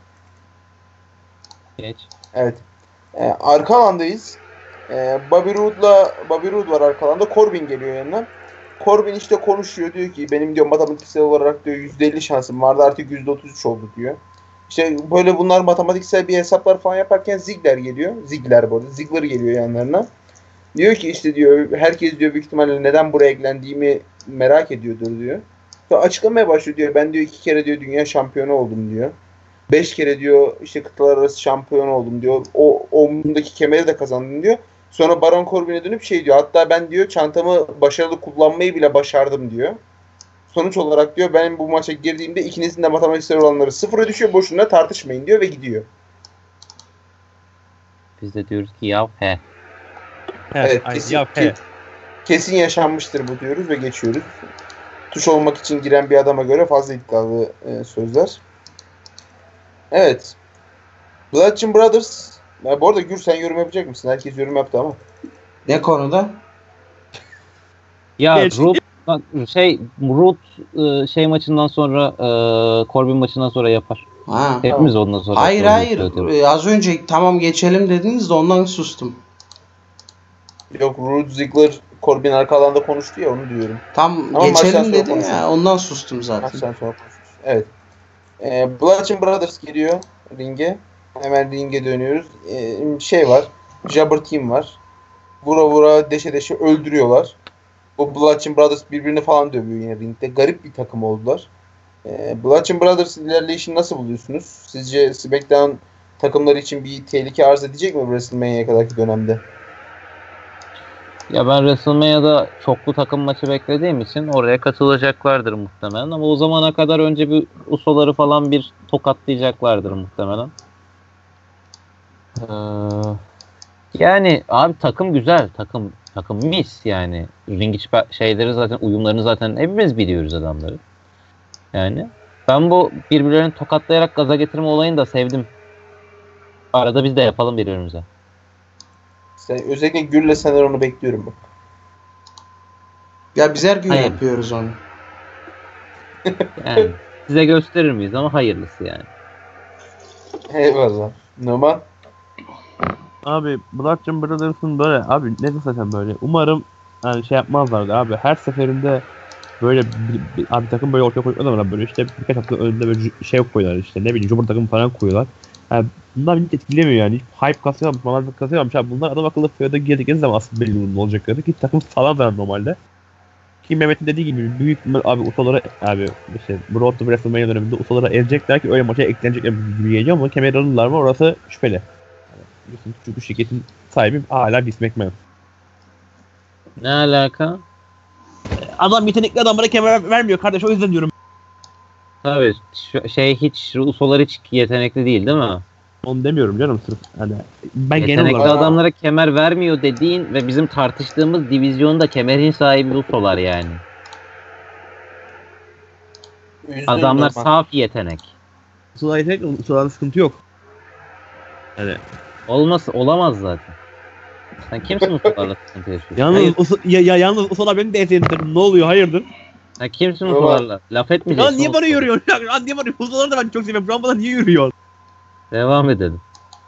Geç. Evet. Ee, arka alandayız. Ee, Bobby Roode'la Bobby Roode var arka alanda. Corbin geliyor yanına. Corbin işte konuşuyor, diyor ki benim diyor matematiksel olarak diyor yüzde elli şansım vardı, artık yüzde otuz üç oldu diyor. İşte böyle bunlar matematiksel bir hesaplar falan yaparken Ziggler geliyor. Ziggler bu arada. Ziggler geliyor yanlarına. Diyor ki işte diyor herkes diyor büyük ihtimalle neden buraya eklendiğimi merak ediyordur diyor. Sonra açıklamaya başlıyor diyor. Ben diyor iki kere diyor dünya şampiyonu oldum diyor. Beş kere diyor işte kıtalar arası şampiyon oldum diyor. O omzumdaki kemeri de kazandım diyor. Sonra Baron Corbin'e dönüp şey diyor. Hatta ben diyor çantamı başarılı kullanmayı bile başardım diyor. Sonuç olarak diyor ben bu maça girdiğimde ikinizin de matematiksel oranları sıfıra düşüyor. Boşuna tartışmayın diyor ve gidiyor. Biz de diyoruz ki yav he. Evet, kesin, ke- kesin yaşanmıştır bu diyoruz ve geçiyoruz. Tuş olmak için giren bir adama göre fazla iddialı e, sözler. Evet. Bludgeon Brothers. Ya bu arada Gür sen yorum yapacak mısın? Herkes yorum yaptı ama. Ne konuda? Ya Geç. Root şey Root e, şey maçından sonra e, Corbin maçından sonra yapar. Ha. Hepimiz ondan sonra. Hayır Corbin hayır. söylüyoruz. Ee, az önce tamam geçelim dediniz de ondan sustum. Yok, Rude Ziggler Corbin arka alanda konuştu ya, onu diyorum. Tam Ama maçtan geçelim sonra dedin konuşuruz. ya ondan sustum zaten. Maçtan sonra konuşuruz. Evet. Ee, Bludgeon Brothers geliyor ringe. Hemen ringe dönüyoruz. Ee, şey var. Jabber Team var. Vura vura deşe deşe öldürüyorlar. Bu Bludgeon Brothers birbirini falan dövüyor yine ringde. Garip bir takım oldular. Ee, Bludgeon Brothers ilerleyişini nasıl buluyorsunuz? Sizce SmackDown takımları için bir tehlike arz edecek mi WrestleMania'ya kadarki dönemde? Ya ben WrestleMania'da çoklu takım maçı beklediğim için oraya katılacaklardır muhtemelen ama o zamana kadar önce bir Uso'ları falan bir tokatlayacaklardır muhtemelen. Ee, yani abi takım güzel, takım takım mis yani. Ring içi şeyleri zaten, uyumlarını zaten hepimiz biliyoruz adamları. Yani ben bu birbirlerini tokatlayarak gaza getirme olayını da sevdim. Arada biz de yapalım birbirimize. Sen, özellikle Gür'le Sener onu bekliyorum bak. Ya biz her gün Hayır. yapıyoruz onu. Yani size gösterir miyiz ama hayırlısı yani. Eyvallah. Numan? Abi Bludgeon Brothers'ın böyle abi ne zaten böyle. Umarım yani şey yapmazlardı abi. Her seferinde böyle bir, bir, abi takım böyle ortaya koyuyorlar ama böyle işte birkaç hafta önünde böyle şey koyuyorlar işte ne bileyim Cumhur takımı falan koyuyorlar. Yani bunlar beni etkilemiyor yani. Hype kasıyorlarmış, falan kasıyorlarmış abi. Bunlar adam akıllı fiyata girdikleri zaman aslında belli ne olacakları ki takım sağlam veren normalde. Ki Mehmet'in dediği gibi büyük abi ustalara abi işte Broad to WrestleMania döneminde ustalara erecekler ki öyle maça eklenecekler gibi geliyor ama kemer alırlar mı orası şüpheli. Yani, çünkü şirketin sahibi hala Vince McMahon. Ne alaka? Adam yetenekli adamlara kemer vermiyor kardeş, o yüzden diyorum. Tabii şu, şey hiç Uso'lar hiç yetenekli değil değil mi? Onu demiyorum canım sırf hani ben genel Yetenekli olarak adamlara kemer vermiyor dediğin ve bizim tartıştığımız divizyonda kemerin sahibi Uso'lar yani. Üzdün Adamlar Numan. saf yetenek. Usularda yetenek, usularda sıkıntı yok. Yani Olmaz, olamaz zaten. Sen kimsin Uso'larla sıkıntı yaşıyorsun? yalnız Hayır. usu, ya, ya yalnız usular benim de eziyetlerim. Ne oluyor? Hayırdır? Sen kimsin Baba. Uso'larla? Laf Ya etmeyeceksin. niye bana Uso'larla. yürüyorsun? Ya niye bana usuları da ben çok seviyorum. Şu an bana niye yürüyor? Devam edelim.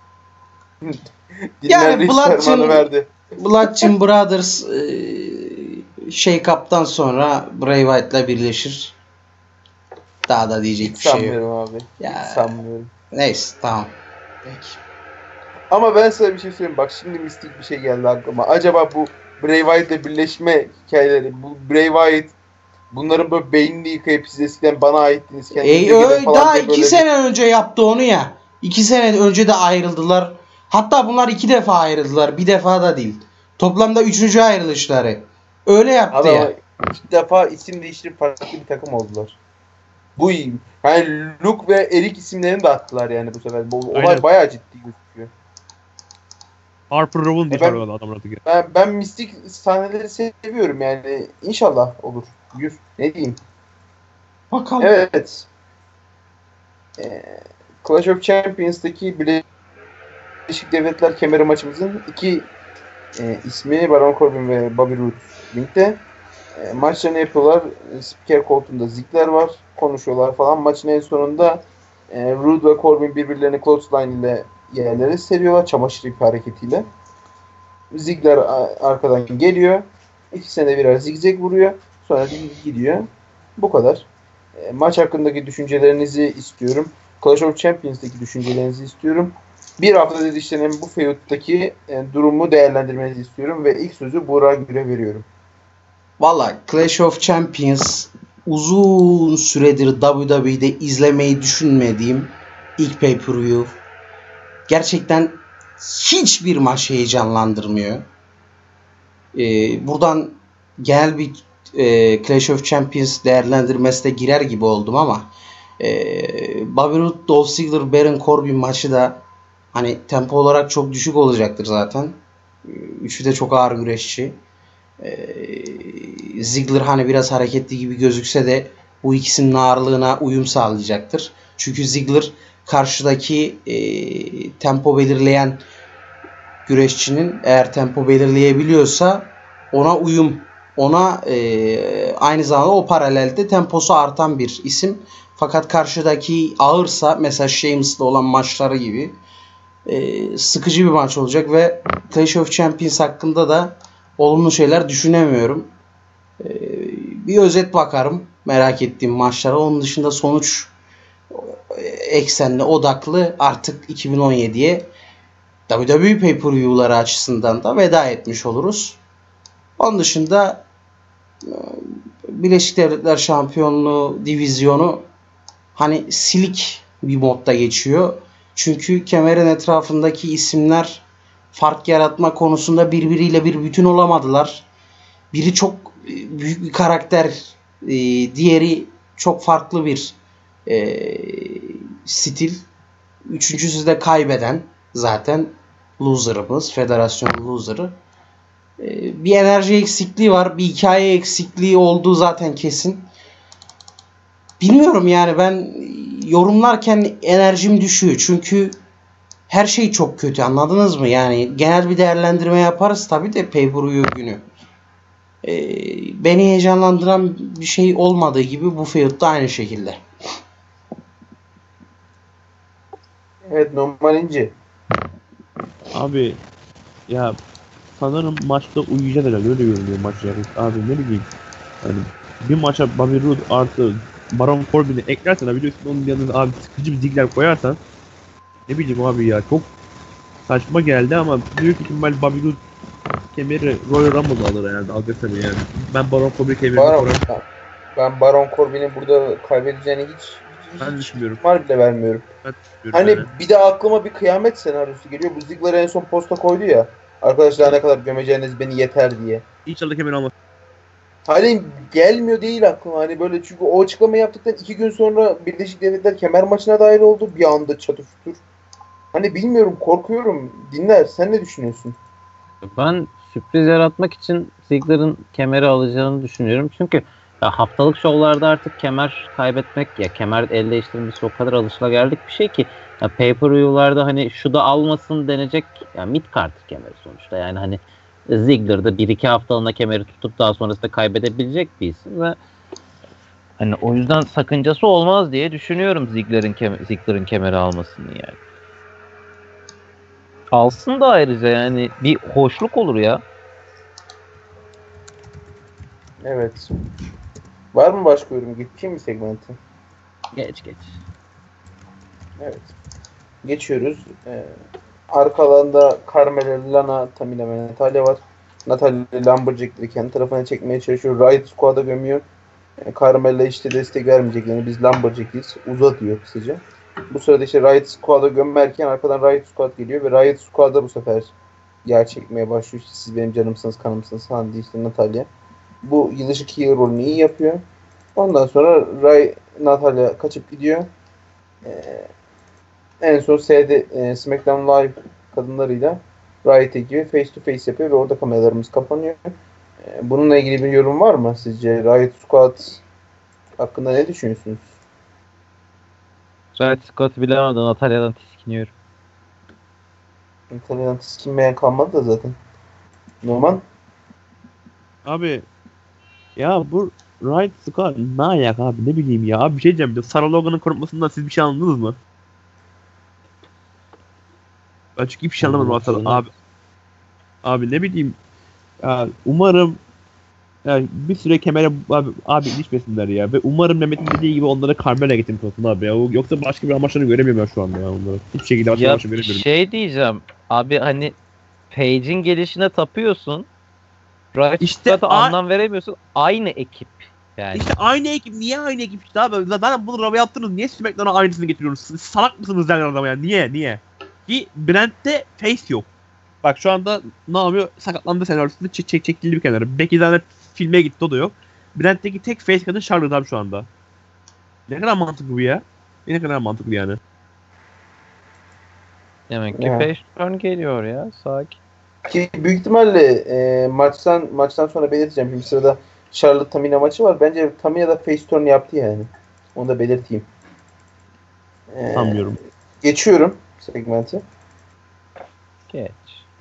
Dinler Rich Bludgeon- fermanı verdi. Bludgeon Brothers e, Shake-Up'tan sonra Bray Wyatt'la birleşir. Daha da diyecek Hiç bir şey yok. sanmıyorum abi. Ya, Hiç sanmıyorum. neyse tamam. Peki. Ama ben sana bir şey söyleyeyim. Bak şimdi mistik bir şey geldi aklıma. Acaba bu Bray Wyatt'le birleşme hikayeleri, bu Bray Wyatt bunların böyle beynini yıkayıp siz eskiden bana aittiniz. E, kendinize gelin ö- falan daha diye iki böyle bir- sene önce yaptı onu ya. İki sene önce de ayrıldılar. Hatta bunlar iki defa ayrıldılar. Bir defa da değil. Toplamda üçüncü ayrılışları. Öyle yaptı Adama ya. ilk defa isim değiştirip farklı bir takım oldular. Bu iyi. Yani Luke ve Eric isimlerini de attılar yani bu sefer. Bu olay Aynen. bayağı ciddi gözüküyor. Harper Rowan diye E ben- çağırıyorlar adamlar artık. Ben, ben mistik sahneleri seviyorum yani. İnşallah olur. Yüz. Ne diyeyim? Bakalım. Evet. Ee, Clash of Champions'taki Birleşik Devletler kemeri maçımızın iki e, ismi Baron Corbin ve Bobby Roode ringde. E, maçlarını yapıyorlar. E, Spiker koltuğunda Ziggler var. Konuşuyorlar falan. Maçın en sonunda e, Roode ve Corbin birbirlerini clothesline ile yerlere seriyorlar. Çamaşır ipi hareketiyle. Ziggler a- arkadan geliyor. İkisine de birer zigzag vuruyor. Sonra gidiyor. Bu kadar. E, maç hakkındaki düşüncelerinizi istiyorum. Clash of Champions'taki düşüncelerinizi istiyorum. Bir haftadır işlenen bu feud'daki e, durumu değerlendirmenizi istiyorum ve ilk sözü Burak Gür'e veriyorum. Valla Clash of Champions uzun süredir W W E'de izlemeyi düşünmediğim ilk pay-per-view. Gerçekten hiçbir maç heyecanlandırmıyor. Ee, buradan genel bir e, Clash of Champions değerlendirmesine girer gibi oldum ama e, Bobby Roode, Dolph Ziggler, Baron Corbin maçı da hani tempo olarak çok düşük olacaktır zaten. Üçü de çok ağır güreşçi. Ee, Ziggler hani biraz hareketli gibi gözükse de bu ikisinin ağırlığına uyum sağlayacaktır. Çünkü Ziggler karşıdaki e, tempo belirleyen güreşçinin eğer tempo belirleyebiliyorsa ona uyum, ona e, aynı zamanda o paralelde temposu artan bir isim. Fakat karşıdaki ağırsa mesela Sheamus'la olan maçları gibi e, sıkıcı bir maç olacak ve Clash of Champions hakkında da olumlu şeyler düşünemiyorum. Ee, bir özet bakarım merak ettiğim maçlara. Onun dışında sonuç eksenli odaklı artık iki bin on yediye W W E pay-per-view'ları açısından da veda etmiş oluruz. Onun dışında Birleşik Devletler Şampiyonluğu divizyonu hani silik bir modda geçiyor. Çünkü kemerin etrafındaki isimler fark yaratma konusunda birbiriyle bir bütün olamadılar. Biri çok büyük bir karakter, diğeri çok farklı bir stil. Üçüncüsü de kaybeden zaten loser'ımız, federasyon loser'ı. Bir enerji eksikliği var, bir hikaye eksikliği olduğu zaten kesin. Bilmiyorum yani ben yorumlarken enerjim düşüyor çünkü her şey çok kötü anladınız mı? Yani genel bir değerlendirme yaparız tabii de pay-per-view günü. Ee, beni heyecanlandıran bir şey olmadığı gibi bu feud'da aynı şekilde. Evet normal ince. Abi ya sanırım maçta uyuyacak herhalde öyle görünüyor maç yani. Abi ne bileyim yani bir maça Bobby Roode artı Baron Corbin'i eklersen abi biliyorsun onun yanına abi sıkıcı bir Ziggler koyarsan ne bileyim abi ya çok saçma geldi ama büyük ihtimal Bobby Roode kemeri Royal Rumble'da alır herhalde alacak tabii yani. Ben Baron Corbin kemerini Baron, koyarım. ben Baron Corbin'in burada kaybedeceğini hiç, hiç, Ben hiç düşünmüyorum. ihtimal bile vermiyorum. Ben düşünüyorum Hani yani. bir de aklıma bir kıyamet senaryosu geliyor. Bu Ziggler en son posta koydu ya. Arkadaşlar ne kadar gömeceğiniz beni yeter diye. İnşallah kemer almaz. Hani gelmiyor değil aklıma. Hani böyle çünkü o açıklamayı yaptıktan iki gün sonra Birleşik Devletler kemer maçına dahil oldu. Bir anda çatır çutur. Hani bilmiyorum korkuyorum. Dinler sen ne düşünüyorsun? Ben sürpriz yaratmak için Ziggler'ın kemeri alacağını düşünüyorum. Çünkü ya haftalık şovlarda artık kemer kaybetmek ya kemer el değiştirmesi o kadar alışılageldik bir şey ki ya pay-per-view'larda hani şu da almasın denecek ya mid card kemeri sonuçta yani hani Ziggler'da bir iki haftalığına kemeri tutup daha sonrasında kaybedebilecek bir isim ve hani o yüzden sakıncası olmaz diye düşünüyorum Ziggler'in kem- Ziggler'ın kemeri almasını yani. Alsın da ayrıca yani bir hoşluk olur ya. Evet. Var mı başka yorum? Geçeyim mi segmenti? Geç geç. Evet. Geçiyoruz. Ee, arkalarında Carmella, Lana, Tamina ve Natalya var. Natalya Lumberjack'leri kendi tarafına çekmeye çalışıyor. Riot Squad'a gömüyor. Ee, Carmella işte destek vermeyecek. Yani biz Lumberjack'iz. Uza diyor kısaca. Bu sırada işte Riot Squad'a gömerken arkadan Riot Squad geliyor ve Riot Squad'a bu sefer yer çekmeye başlıyor. İşte siz benim canımsınız, kanımsınız falan diye işte Natalya. Bu yılışık heel rolünü iyi yapıyor. Ondan sonra Ray Natalya kaçıp gidiyor. Ee, en son S'de e, SmackDown Live kadınlarıyla Riot ekibi face to face yapıyor ve orada kameralarımız kapanıyor. Ee, bununla ilgili bir yorum var mı sizce? Riot Squad hakkında ne düşünüyorsunuz? Riot Squad'ı bilemem de Natalya'dan tiskiniyorum. Natalya'dan tiskinmeyen kalmadı da zaten. Norman? Abi ya bu Riot Squad ne ayak abi ne bileyim ya. Abi bir şey diyeceğim. Sarah Logan'ın korkmasından siz bir şey anladınız mı? Ben çünkü hiçbir şey anlamadım aslında. Abi, abi ne bileyim. Ya umarım Yani bir süre kemere abi, abi ilişmesinler ya. Ve umarım Mehmet'in dediği gibi onlara Carmella getirmiş olsun abi ya. Yoksa başka bir amaçlarını göremiyorum ben şu anda ya onları. Hiçbir şekilde başka bir Ya amaçlarını göremiyorum. şey diyeceğim. Abi hani Page'in gelişine tapıyorsun. Right İşte Squad'a a- anlam veremiyorsun. Aynı ekip. Yani. İşte aynı ekip. Niye aynı ekip işte abi? Zaten bunu Raw yaptınız. Niye SmackDown'a aynısını getiriyorsunuz? Siz salak mısınız derler adama ya? Niye? Niye? Ki Brent'te face yok. Bak şu anda ne yapıyor? Sakatlandı senaryosunda çek çek çekildi bir kenara. Becky zaten filme gitti, o da yok. Brent'teki tek face kadın Charlotte abi şu anda. Ne kadar mantıklı bu ya? Ne kadar mantıklı yani. Demek ki Ya. face turn geliyor ya. Sakin. Ki büyük ihtimalle e, maçtan maçtan sonra belirteceğim. Şimdi sırada Charlotte Tamina maçı var. Bence Tamina da face turn yaptı yani. Onu da belirteyim. E, Sanmıyorum. Geçiyorum segmenti. Geç.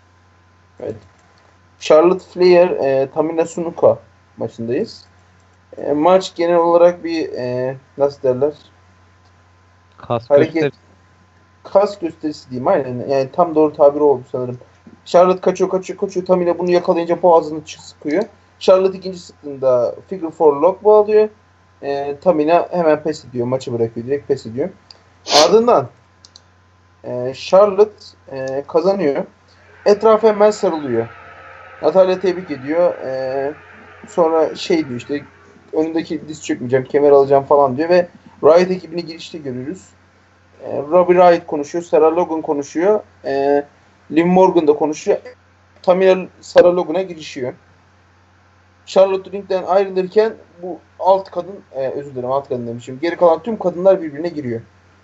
Charlotte Flair, e, Tamina Snuka maçındayız. E, maç genel olarak bir e, nasıl derler? Kas Hareket göster. kas gösterisi diyeyim aynen. Yani tam doğru tabiri oldu sanırım. Charlotte kaçıyor kaçıyor kaçıyor. Tamina bunu yakalayınca boğazını çık sıkıyor. Charlotte ikinci sıktığında figure four lock bağlıyor. E, Tamina hemen pes ediyor. Maçı bırakıyor. Direkt pes ediyor. Ardından e, Charlotte e, kazanıyor. Etrafa hemen sarılıyor. Natalya tebrik ediyor. Ee, sonra şey diyor işte önündeki diz çökmeyeceğim, kemer alacağım falan diyor ve Riot ekibini girişte görürüz. Ee, Robbie Riot konuşuyor, Sarah Logan konuşuyor. Ee, Liv Morgan da konuşuyor. Tamina Sarah Logan'a girişiyor. Charlotte ringden ayrılırken bu alt kadın, e, özür dilerim alt kadın demişim. Geri kalan tüm kadınlar birbirine giriyor.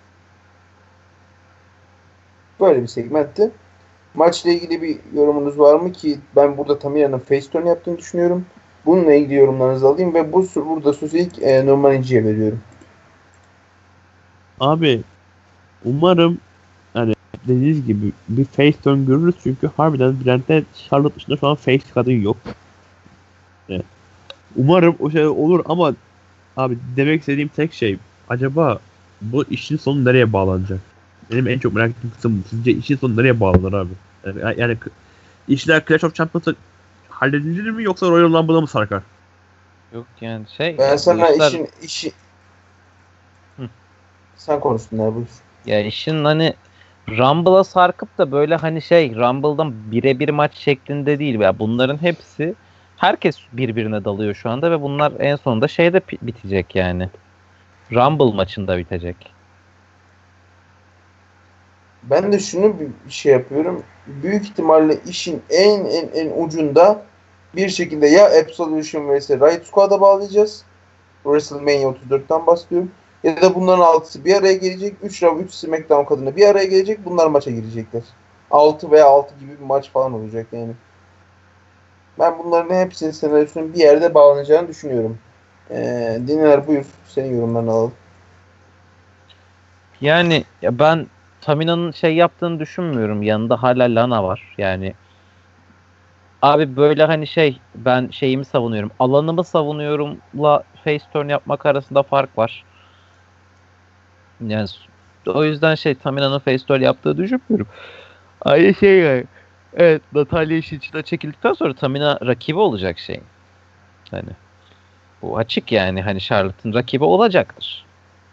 Böyle bir segmentti. Maçla ilgili bir yorumunuz var mı ki ben burada Tamina'nın face turn yaptığını düşünüyorum. Bununla ilgili yorumlarınızı alayım ve bu burada sözü ilk e, Norman İnci'ye veriyorum. Abi umarım hani dediğiniz gibi bir face turn görürüz çünkü harbiden Brent'te Charlotte dışında şu an face kadın yok. Evet. Umarım o şey olur ama abi demek istediğim tek şey, acaba bu işin sonu nereye bağlanacak? Benim en çok merak ettiğim kısım bu. Sizce işin sonu nereye bağlanır abi? Yani, yani k- işler Clash of Champions'ta halledilir mi yoksa Royal Rumble'a mı sarkar? Yok yani şey. Ben ya bu sana işler- işin işi Hı. sen konuşsunlar buyur. Ya işin hani Rumble'a sarkıp da böyle hani şey Rumble'dan birebir maç şeklinde değil. Ya bunların hepsi herkes birbirine dalıyor şu anda ve bunlar en sonunda şeyde pi- bitecek yani. Rumble maçında bitecek. Ben de şunu bir şey yapıyorum. Büyük ihtimalle işin en en en ucunda bir şekilde ya Absolution vs Riot Squad'a bağlayacağız. WrestleMania otuz dörtten bahsediyorum. Ya da bunların altısı bir araya gelecek. üç Raw üç SmackDown kadını bir araya gelecek. Bunlar maça girecekler. altı veya altı gibi bir maç falan olacak yani. Ben bunların hepsinin senaryosunun bir yerde bağlanacağını düşünüyorum. Ee, Dinler buyur. Senin yorumlarını alalım. Yani ya ben Tamina'nın şey yaptığını düşünmüyorum. Yanında hala Lana var. Yani abi böyle hani şey ben şeyimi savunuyorum. Alanımı savunuyorumla face turn yapmak arasında fark var. Yani s- o yüzden şey Tamina'nın face turn yaptığı düşünmüyorum. Aynı şey yani. Evet, Natalya işin içine çekildikten sonra Tamina rakibi olacak şey. Hani bu açık yani hani Charlotte'ın rakibi olacaktır.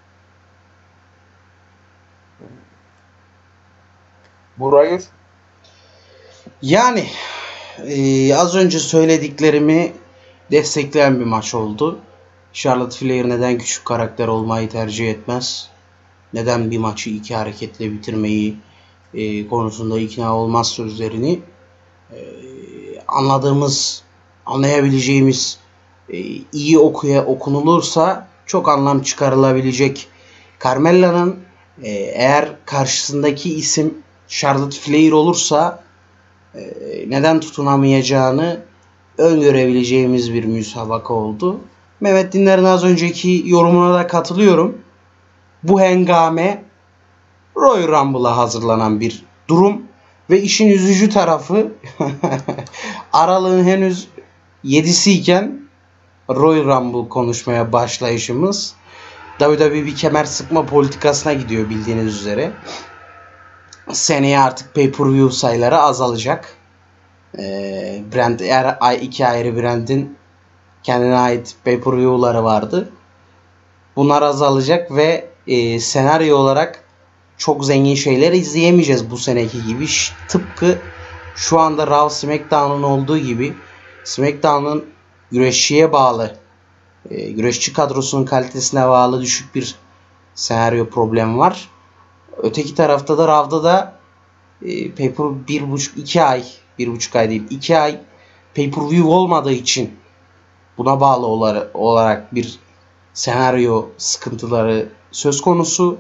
Burak Yani e, az önce söylediklerimi destekleyen bir maç oldu. Charlotte Flair neden küçük karakter olmayı tercih etmez? Neden bir maçı iki hareketle bitirmeyi e, konusunda ikna olmaz sözlerini e, anladığımız, anlayabileceğimiz, e, iyi okuya okunulursa çok anlam çıkarılabilecek. Carmella'nın e, eğer karşısındaki isim Charlotte Flair olursa e, neden tutunamayacağını öngörebileceğimiz bir müsabaka oldu. Mehmet Dinler'in az önceki yorumuna da katılıyorum. Bu hengame Royal Rumble'a hazırlanan bir durum ve işin üzücü tarafı aralığın henüz yedisi iken Royal Rumble konuşmaya başlayışımız W W E bir kemer sıkma politikasına gidiyor bildiğiniz üzere. Seneye artık pay-per-view sayıları azalacak. Ee, brand, eğer iki ayrı brandin kendine ait pay-per-view'ları vardı. Bunlar azalacak ve e, senaryo olarak çok zengin şeyler izleyemeyeceğiz bu seneki gibi. Tıpkı şu anda Raw SmackDown'un olduğu gibi SmackDown'un güreşçiye bağlı, e, güreşçi kadrosunun kalitesine bağlı düşük bir senaryo problemi var. Öteki tarafta da Raw'da da e, pay-per bir buçuk iki ay, bir buçuk ay değil iki ay pay-per-view olmadığı için buna bağlı olarak bir senaryo sıkıntıları söz konusu.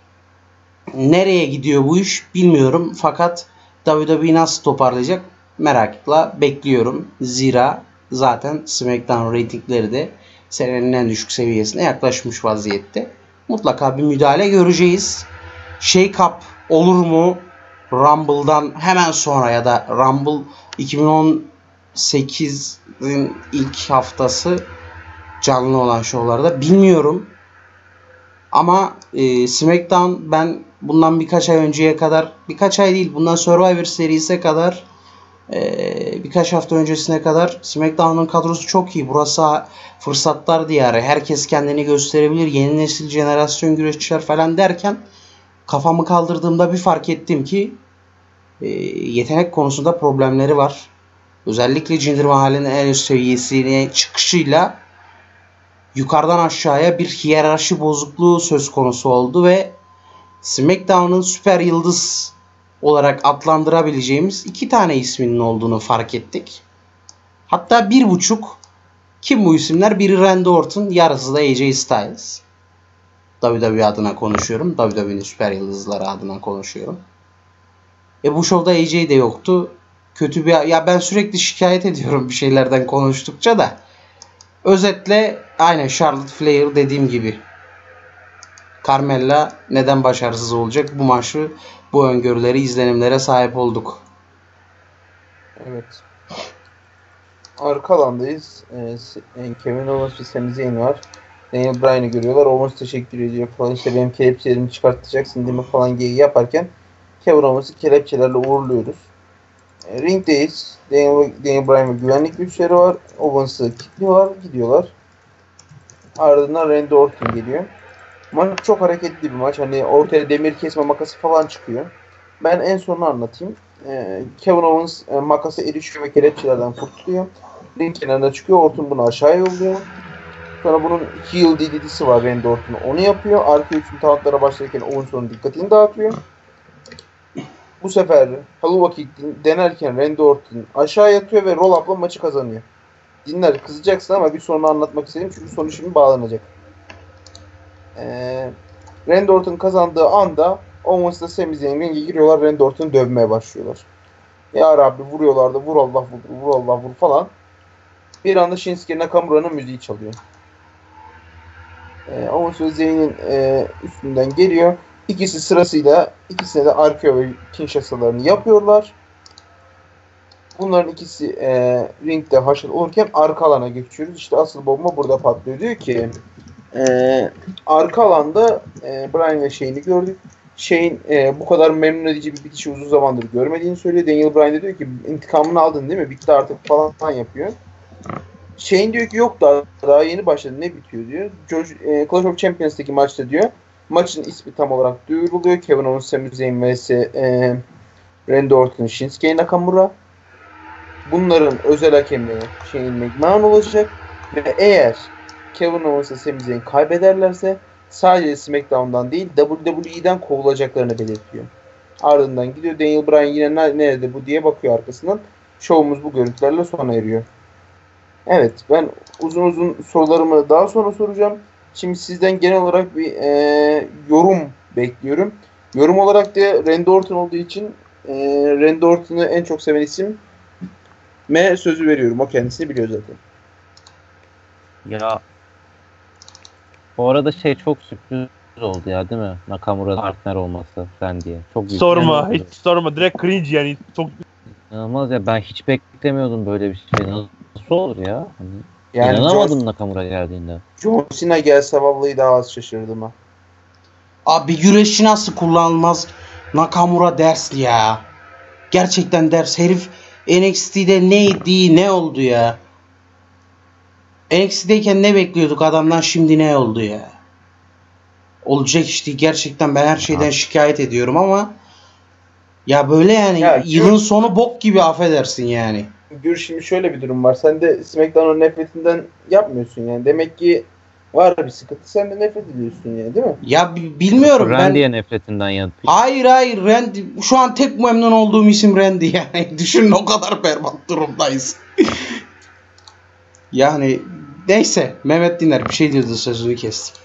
Nereye gidiyor bu iş bilmiyorum. Fakat W W E nasıl toparlayacak merakla bekliyorum. Zira zaten SmackDown reytingleri de senenin en düşük seviyesine yaklaşmış vaziyette. Mutlaka bir müdahale göreceğiz. Shake-up olur mu? Rumble'dan hemen sonra ya da Rumble iki bin on sekizin ilk haftası canlı olan şovlarda bilmiyorum. Ama e, SmackDown ben bundan birkaç ay önceye kadar, birkaç ay değil bundan Survivor serisine kadar e, birkaç hafta öncesine kadar SmackDown'un kadrosu çok iyi. Burası fırsatlar diyarı. Herkes kendini gösterebilir. Yeni nesil jenerasyon güreşçiler falan derken kafamı kaldırdığımda bir fark ettim ki e, yetenek konusunda problemleri var. Özellikle Jinder Mahal'in en üst seviyesine çıkışıyla yukarıdan aşağıya bir hiyerarşi bozukluğu söz konusu oldu ve SmackDown'un süper yıldız olarak adlandırabileceğimiz iki tane isminin olduğunu fark ettik. Hatta bir buçuk. Kim bu isimler? Biri Randy Orton, yarısı da A J Styles. W W E adına konuşuyorum. W W E'nin süper yıldızları adına konuşuyorum. E bu şovda A J de yoktu. Kötü bir... Ya ben sürekli şikayet ediyorum bir şeylerden konuştukça da. Özetle aynen Charlotte Flair dediğim gibi. Carmella neden başarısız olacak? Bu maçı, bu öngörüleri, izlenimlere sahip olduk. Evet. Arka alandayız. Ee, Kevin Owens ve Sami Zayn var. Daniel Bryan'ı görüyorlar. Owens teşekkür ediyor falan. İşte benim kelepçelerimi çıkartacaksın değil mi falan geyi yaparken Kevin Owens'ı kelepçelerle uğurluyoruz. E, ringdeyiz. Daniel, Daniel Bryan ve güvenlik güçleri var. Owens'ı kilitliyorlar. Gidiyorlar. Ardından Randy Orton geliyor. Maç çok hareketli bir maç. Hani ortaya demir kesme makası falan çıkıyor. Ben en sonunu anlatayım. Ee, Kevin Owens e, makasa erişiyor ve kelepçelerden kurtuluyor. Ring kenarına çıkıyor. Orton bunu aşağı yolluyor. Sonra bunun heel D D T'si var Randy Orton'u. Onu yapıyor. Arka üçün tauntlara başlarken Owens onun dikkatini dağıtıyor. Bu sefer Helluva Kick denerken Randy Orton aşağı yatıyor ve roll-up'la maçı kazanıyor. Dinler kızacaksın ama bir sonunu anlatmak istedim çünkü sonu şimdi bağlanacak. Ee, Randy Orton kazandığı anda Owens'la Sami Zayn ringe giriyorlar. Randy Orton'u dövmeye başlıyorlar. Ya Rabbi vuruyorlar da vur Allah vur, vur Allah vur falan. Bir anda Shinsuke Nakamura'nın müziği çalıyor. Ee, Owens ve Zayn'in e, üstünden geliyor. İkisi sırasıyla ikisine de R K O ve Kinshasa'larını yapıyorlar. Bunların ikisi e, ringde haşır olurken arka alana geçiyoruz. İşte asıl bomba burada patlıyor. Diyor ki e, arka alanda e, Bryan ve Shane'i gördük. Shane e, bu kadar memnun edici bir bitişi uzun zamandır görmediğini söylüyor. Daniel Bryan de diyor ki intikamını aldın değil mi? Bitti artık falan yapıyor. Shane diyor ki yok daha, daha yeni başladı ne bitiyor diyor. George, e, Clash of Champions'taki maçta diyor. Maçın ismi tam olarak duyuruluyor. Kevin Owens, Sami Zayn vs e, Randy Orton, Shinsuke Nakamura. Bunların özel hakemleri Shane McMahon olacak. Ve eğer Kevin Owens ve Sami Zayn kaybederlerse sadece SmackDown'dan değil W W E'den kovulacaklarını belirtiyor. Ardından gidiyor Daniel Bryan yine nerede bu diye bakıyor arkasından. Şovumuz bu görüntülerle sona eriyor. Evet ben uzun uzun sorularımı daha sonra soracağım. Şimdi sizden genel olarak bir e, yorum bekliyorum. Yorum olarak da Randy Orton olduğu için e, Randy Orton'u en çok seven isim me sözü veriyorum. O kendisini biliyor zaten. Ya bu arada şey çok sürpriz oldu ya değil mi? Nakamura'nın partner olması falan diye. Çok büyük sorma hiç sorma direkt cringe yani çok İnanılmaz ya ben hiç beklemiyordum böyle bir şey. Nasıl olur ya? Hani Yani İnanamadım John, Nakamura geldiğinde. John Cena gelse vallahi daha az şaşırdım ha. Abi güreşçi nasıl kullanılmaz? Nakamura ders ya. Gerçekten ders. Herif N X T'de neydi ne oldu ya? N X T'deyken ne bekliyorduk adamdan, şimdi ne oldu ya? Olacak işte, gerçekten ben her şeyden şikayet ediyorum ama ya böyle yani Ya, yılın sonu bok gibi, affedersin yani. Gür, şimdi şöyle bir durum var. Sen de SmackDown'un nefretinden yapmıyorsun yani. Demek ki var bir sıkıntı. Sen de nefret ediyorsun yani, değil mi? Ya bi- bilmiyorum ben. Randy'ye nefretinden yanıt. Hayır hayır Randy. Şu an tek memnun olduğum isim Randy yani. Düşünün o kadar berbat durumdayız. Yani neyse, Mehmet Diner bir şey diyordu, sözünü kestim.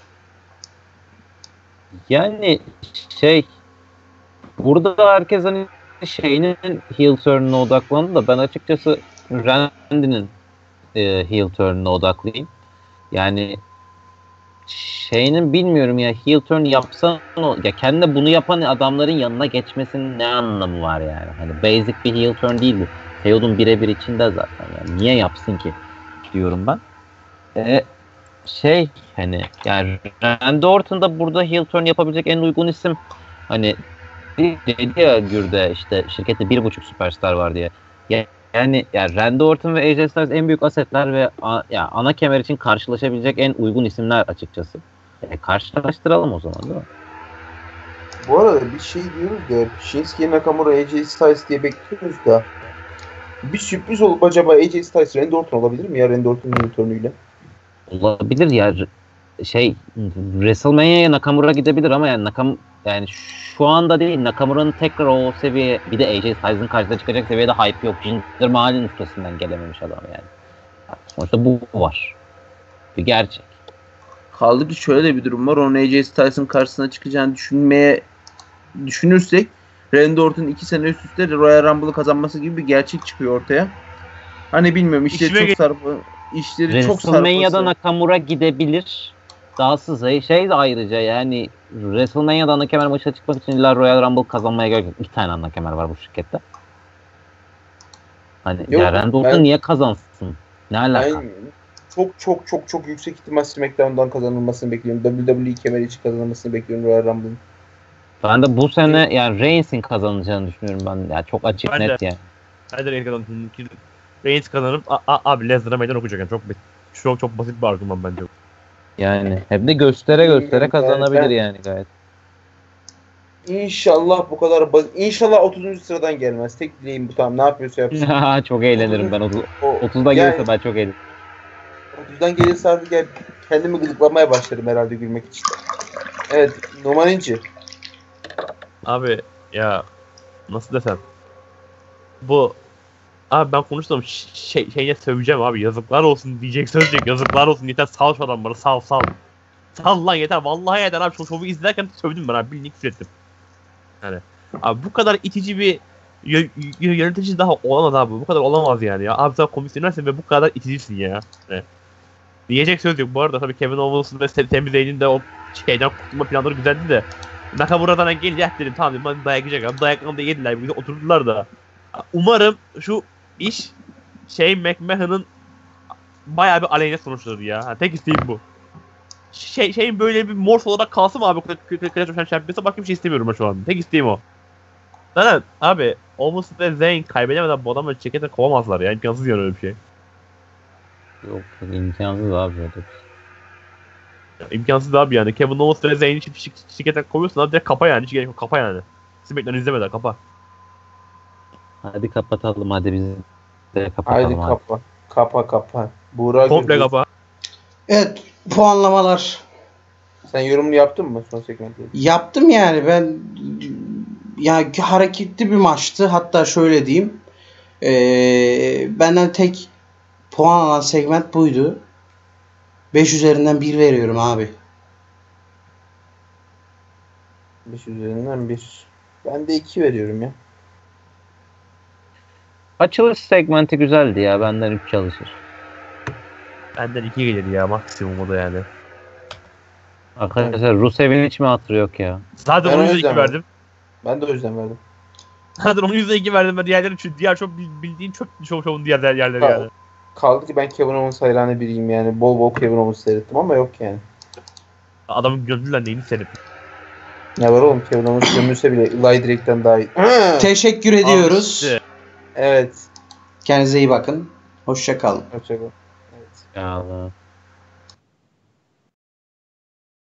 Yani şey, burada herkes hani şeyinin heel turn'una odaklandı da ben açıkçası Randy'nin e, heel turn'una odaklıyım. Yani şeyinin bilmiyorum ya, heel turn yapsan o, ya kendi bunu yapan adamların yanına geçmesinin ne anlamı var yani? Hani basic bir heel turn değil bu. Feud'un birebir içinde zaten yani. Niye yapsın ki diyorum ben. E, şey hani yani Randy Orton da burada heel turn yapabilecek en uygun isim. Hani dedi ya Gür'de işte şirkette bir buçuk süperstar var diye. Ya, yani yani Randy Orton ve A J Styles en büyük asetler ve a, ya ana kemer için karşılaşabilecek en uygun isimler açıkçası. E, karşılaştıralım o zaman, değil mi? Bu arada bir şey diyoruz ya. Shinsuke Nakamura, A J Styles diye bekliyoruz da. Bir sürpriz olup acaba A J Styles Randy Orton olabilir mi ya, Randy Orton'un returnuyla? Olabilir ya, şey WrestleMania'ya Nakamura gidebilir ama yani Nakam yani şu anda değil, Nakamura'nın tekrar o seviye, bir de A J Styles'ın karşısına çıkacak seviyede hype yok. Jinder Mahal'in üstesinden gelememiş adam yani. Sonuçta bu var. Bir gerçek. Kaldı ki şöyle de bir durum var. Onun A J Styles'ın karşısına çıkacağını düşünmeye düşünürsek Randy Orton'un iki sene üst üste Royal Rumble'ı kazanması gibi bir gerçek çıkıyor ortaya. Hani bilmiyorum, işleri İçime çok ge- sarpa, işleri çok WrestleMania'da sarpası. Nakamura gidebilir. Dahası şey, şey de ayrıca yani WrestleMania'da ana kemer maçına çıkmak için illa Royal Rumble kazanmaya gerek yok. İki tane ana kemer var bu şirkette. Hani Yok, ya Randy Orton ben- niye kazansın? Ne alaka? Ben çok çok çok çok yüksek ihtimal SmackDown'dan kazanılmasını bekliyorum. W W E kemeri için kazanılmasını bekliyorum Royal Rumble'ın. Ben de bu sene yani Reigns'in kazanacağını düşünüyorum ben. Yani çok açık, Ben net de. yani. Hadi Reigns kazanır. Reigns kazanır. A- a- abi Lesnar'a meydan okuyacak yani. Çok, çok, çok basit bir argüman bence. Yani hem de göstere göstere Bilmiyorum, kazanabilir yani ben- yani gayet. İnşallah bu kadar basit. İnşallah otuzuncu sıradan gelmez. Tek dileğim bu, tamam, ne yapıyorsa yapsın. Çok eğlenirim ben. otuz, O, otuzda yani- gelirse ben çok eğlenirim. otuzdan gelirse artık gel, kendimi gıdıklamaya başlarım herhalde gülmek için. Evet, numarinci. Abi ya nasıl desem. Bu abi ben konuştum ş- şey şeyine söveceğim abi, yazıklar olsun diyecek, sövecek, yazıklar olsun, yeter sal şu adamları, sal sal. Sal lan yeter, vallahi yeter abi, şu şovu izlerken sövdüm ben abi, bildiğin küfür ettim. Yani abi bu kadar itici bir yö- yö- yönetici daha olamaz abi, bu kadar olamaz yani ya. Abi sen komisyonersin ve bu kadar iticisin ya. Yani. Diyecek söz yok. Bu arada tabii Kevin Owens'ın ve Sami Zayn'in de o şeyden kurtulma planları güzeldi de Nakamura'dan gelince dedim tamam dedim, ben dayak yiyecek abi. Dayaklarını da yediler, bir de oturdular da. Umarım şu iş şey McMahon'ın bayağı bir aleyhine sonuçları ya. Ha, tek isteğim bu. Şey şeyin böyle bir morse olarak kalsın mı abi? Clash Champions'a başka bir şey istemiyorum ben şu an. Tek isteğim o. Zaten abi Owens ve Zayn kaybedemeden bu adamları şirketten kovamazlar ya. İmkansız yani öyle bir şey. Yok, imkansız abi öyle. Ya, İmkansız abi yani. Kevin Owens ve Zayn'i şir- şirketten kovuyorsun abi, direkt kapa yani. Hiç gerek yok, kapa yani. SmackDown'u izlemeden kapa. Hadi kapatalım, hadi biz de kapatalım. Haydi Hadi. kapa. Kapa kapa. Buğra Komple Gül, kapa. Evet, puanlamalar sen yorumunu yaptın mı son segmentte? yaptım yani ben. Ya hareketli bir maçtı, hatta şöyle diyeyim, ee, benden tek puan alan segment buydu. beş üzerinden bir veriyorum abi. beş üzerinden bir. Ben de iki veriyorum ya. Açılış segmenti güzeldi ya. Benden üç çalışır. Benden iki gelir ya maksimum o da yani. Arkadaşlar Rusev'in hiç mi hatırı yok ya? Zaten Ben onun o yüzden yüzden iki verdim. Ben de o yüzden verdim. Zaten onun yüzden iki verdim ben, diğerleri çünkü diğer çok bil- bildiğin çöp şov şovun diğer yerleri Ka- yani. Kaldı ki ben Kevin Owens hayranı biriyim yani. Bol bol Kevin Owens seyrettim ama yok yani. Adamın gönlüyle neyini seyrettim. Ne var oğlum, Kevin Owens gömülse bile Eli Drake'den daha iyi. Teşekkür ediyoruz. İşte. Evet. Kendinize iyi bakın. Hoşça kalın. Hoşçakalın. Evet. Gerizekalı.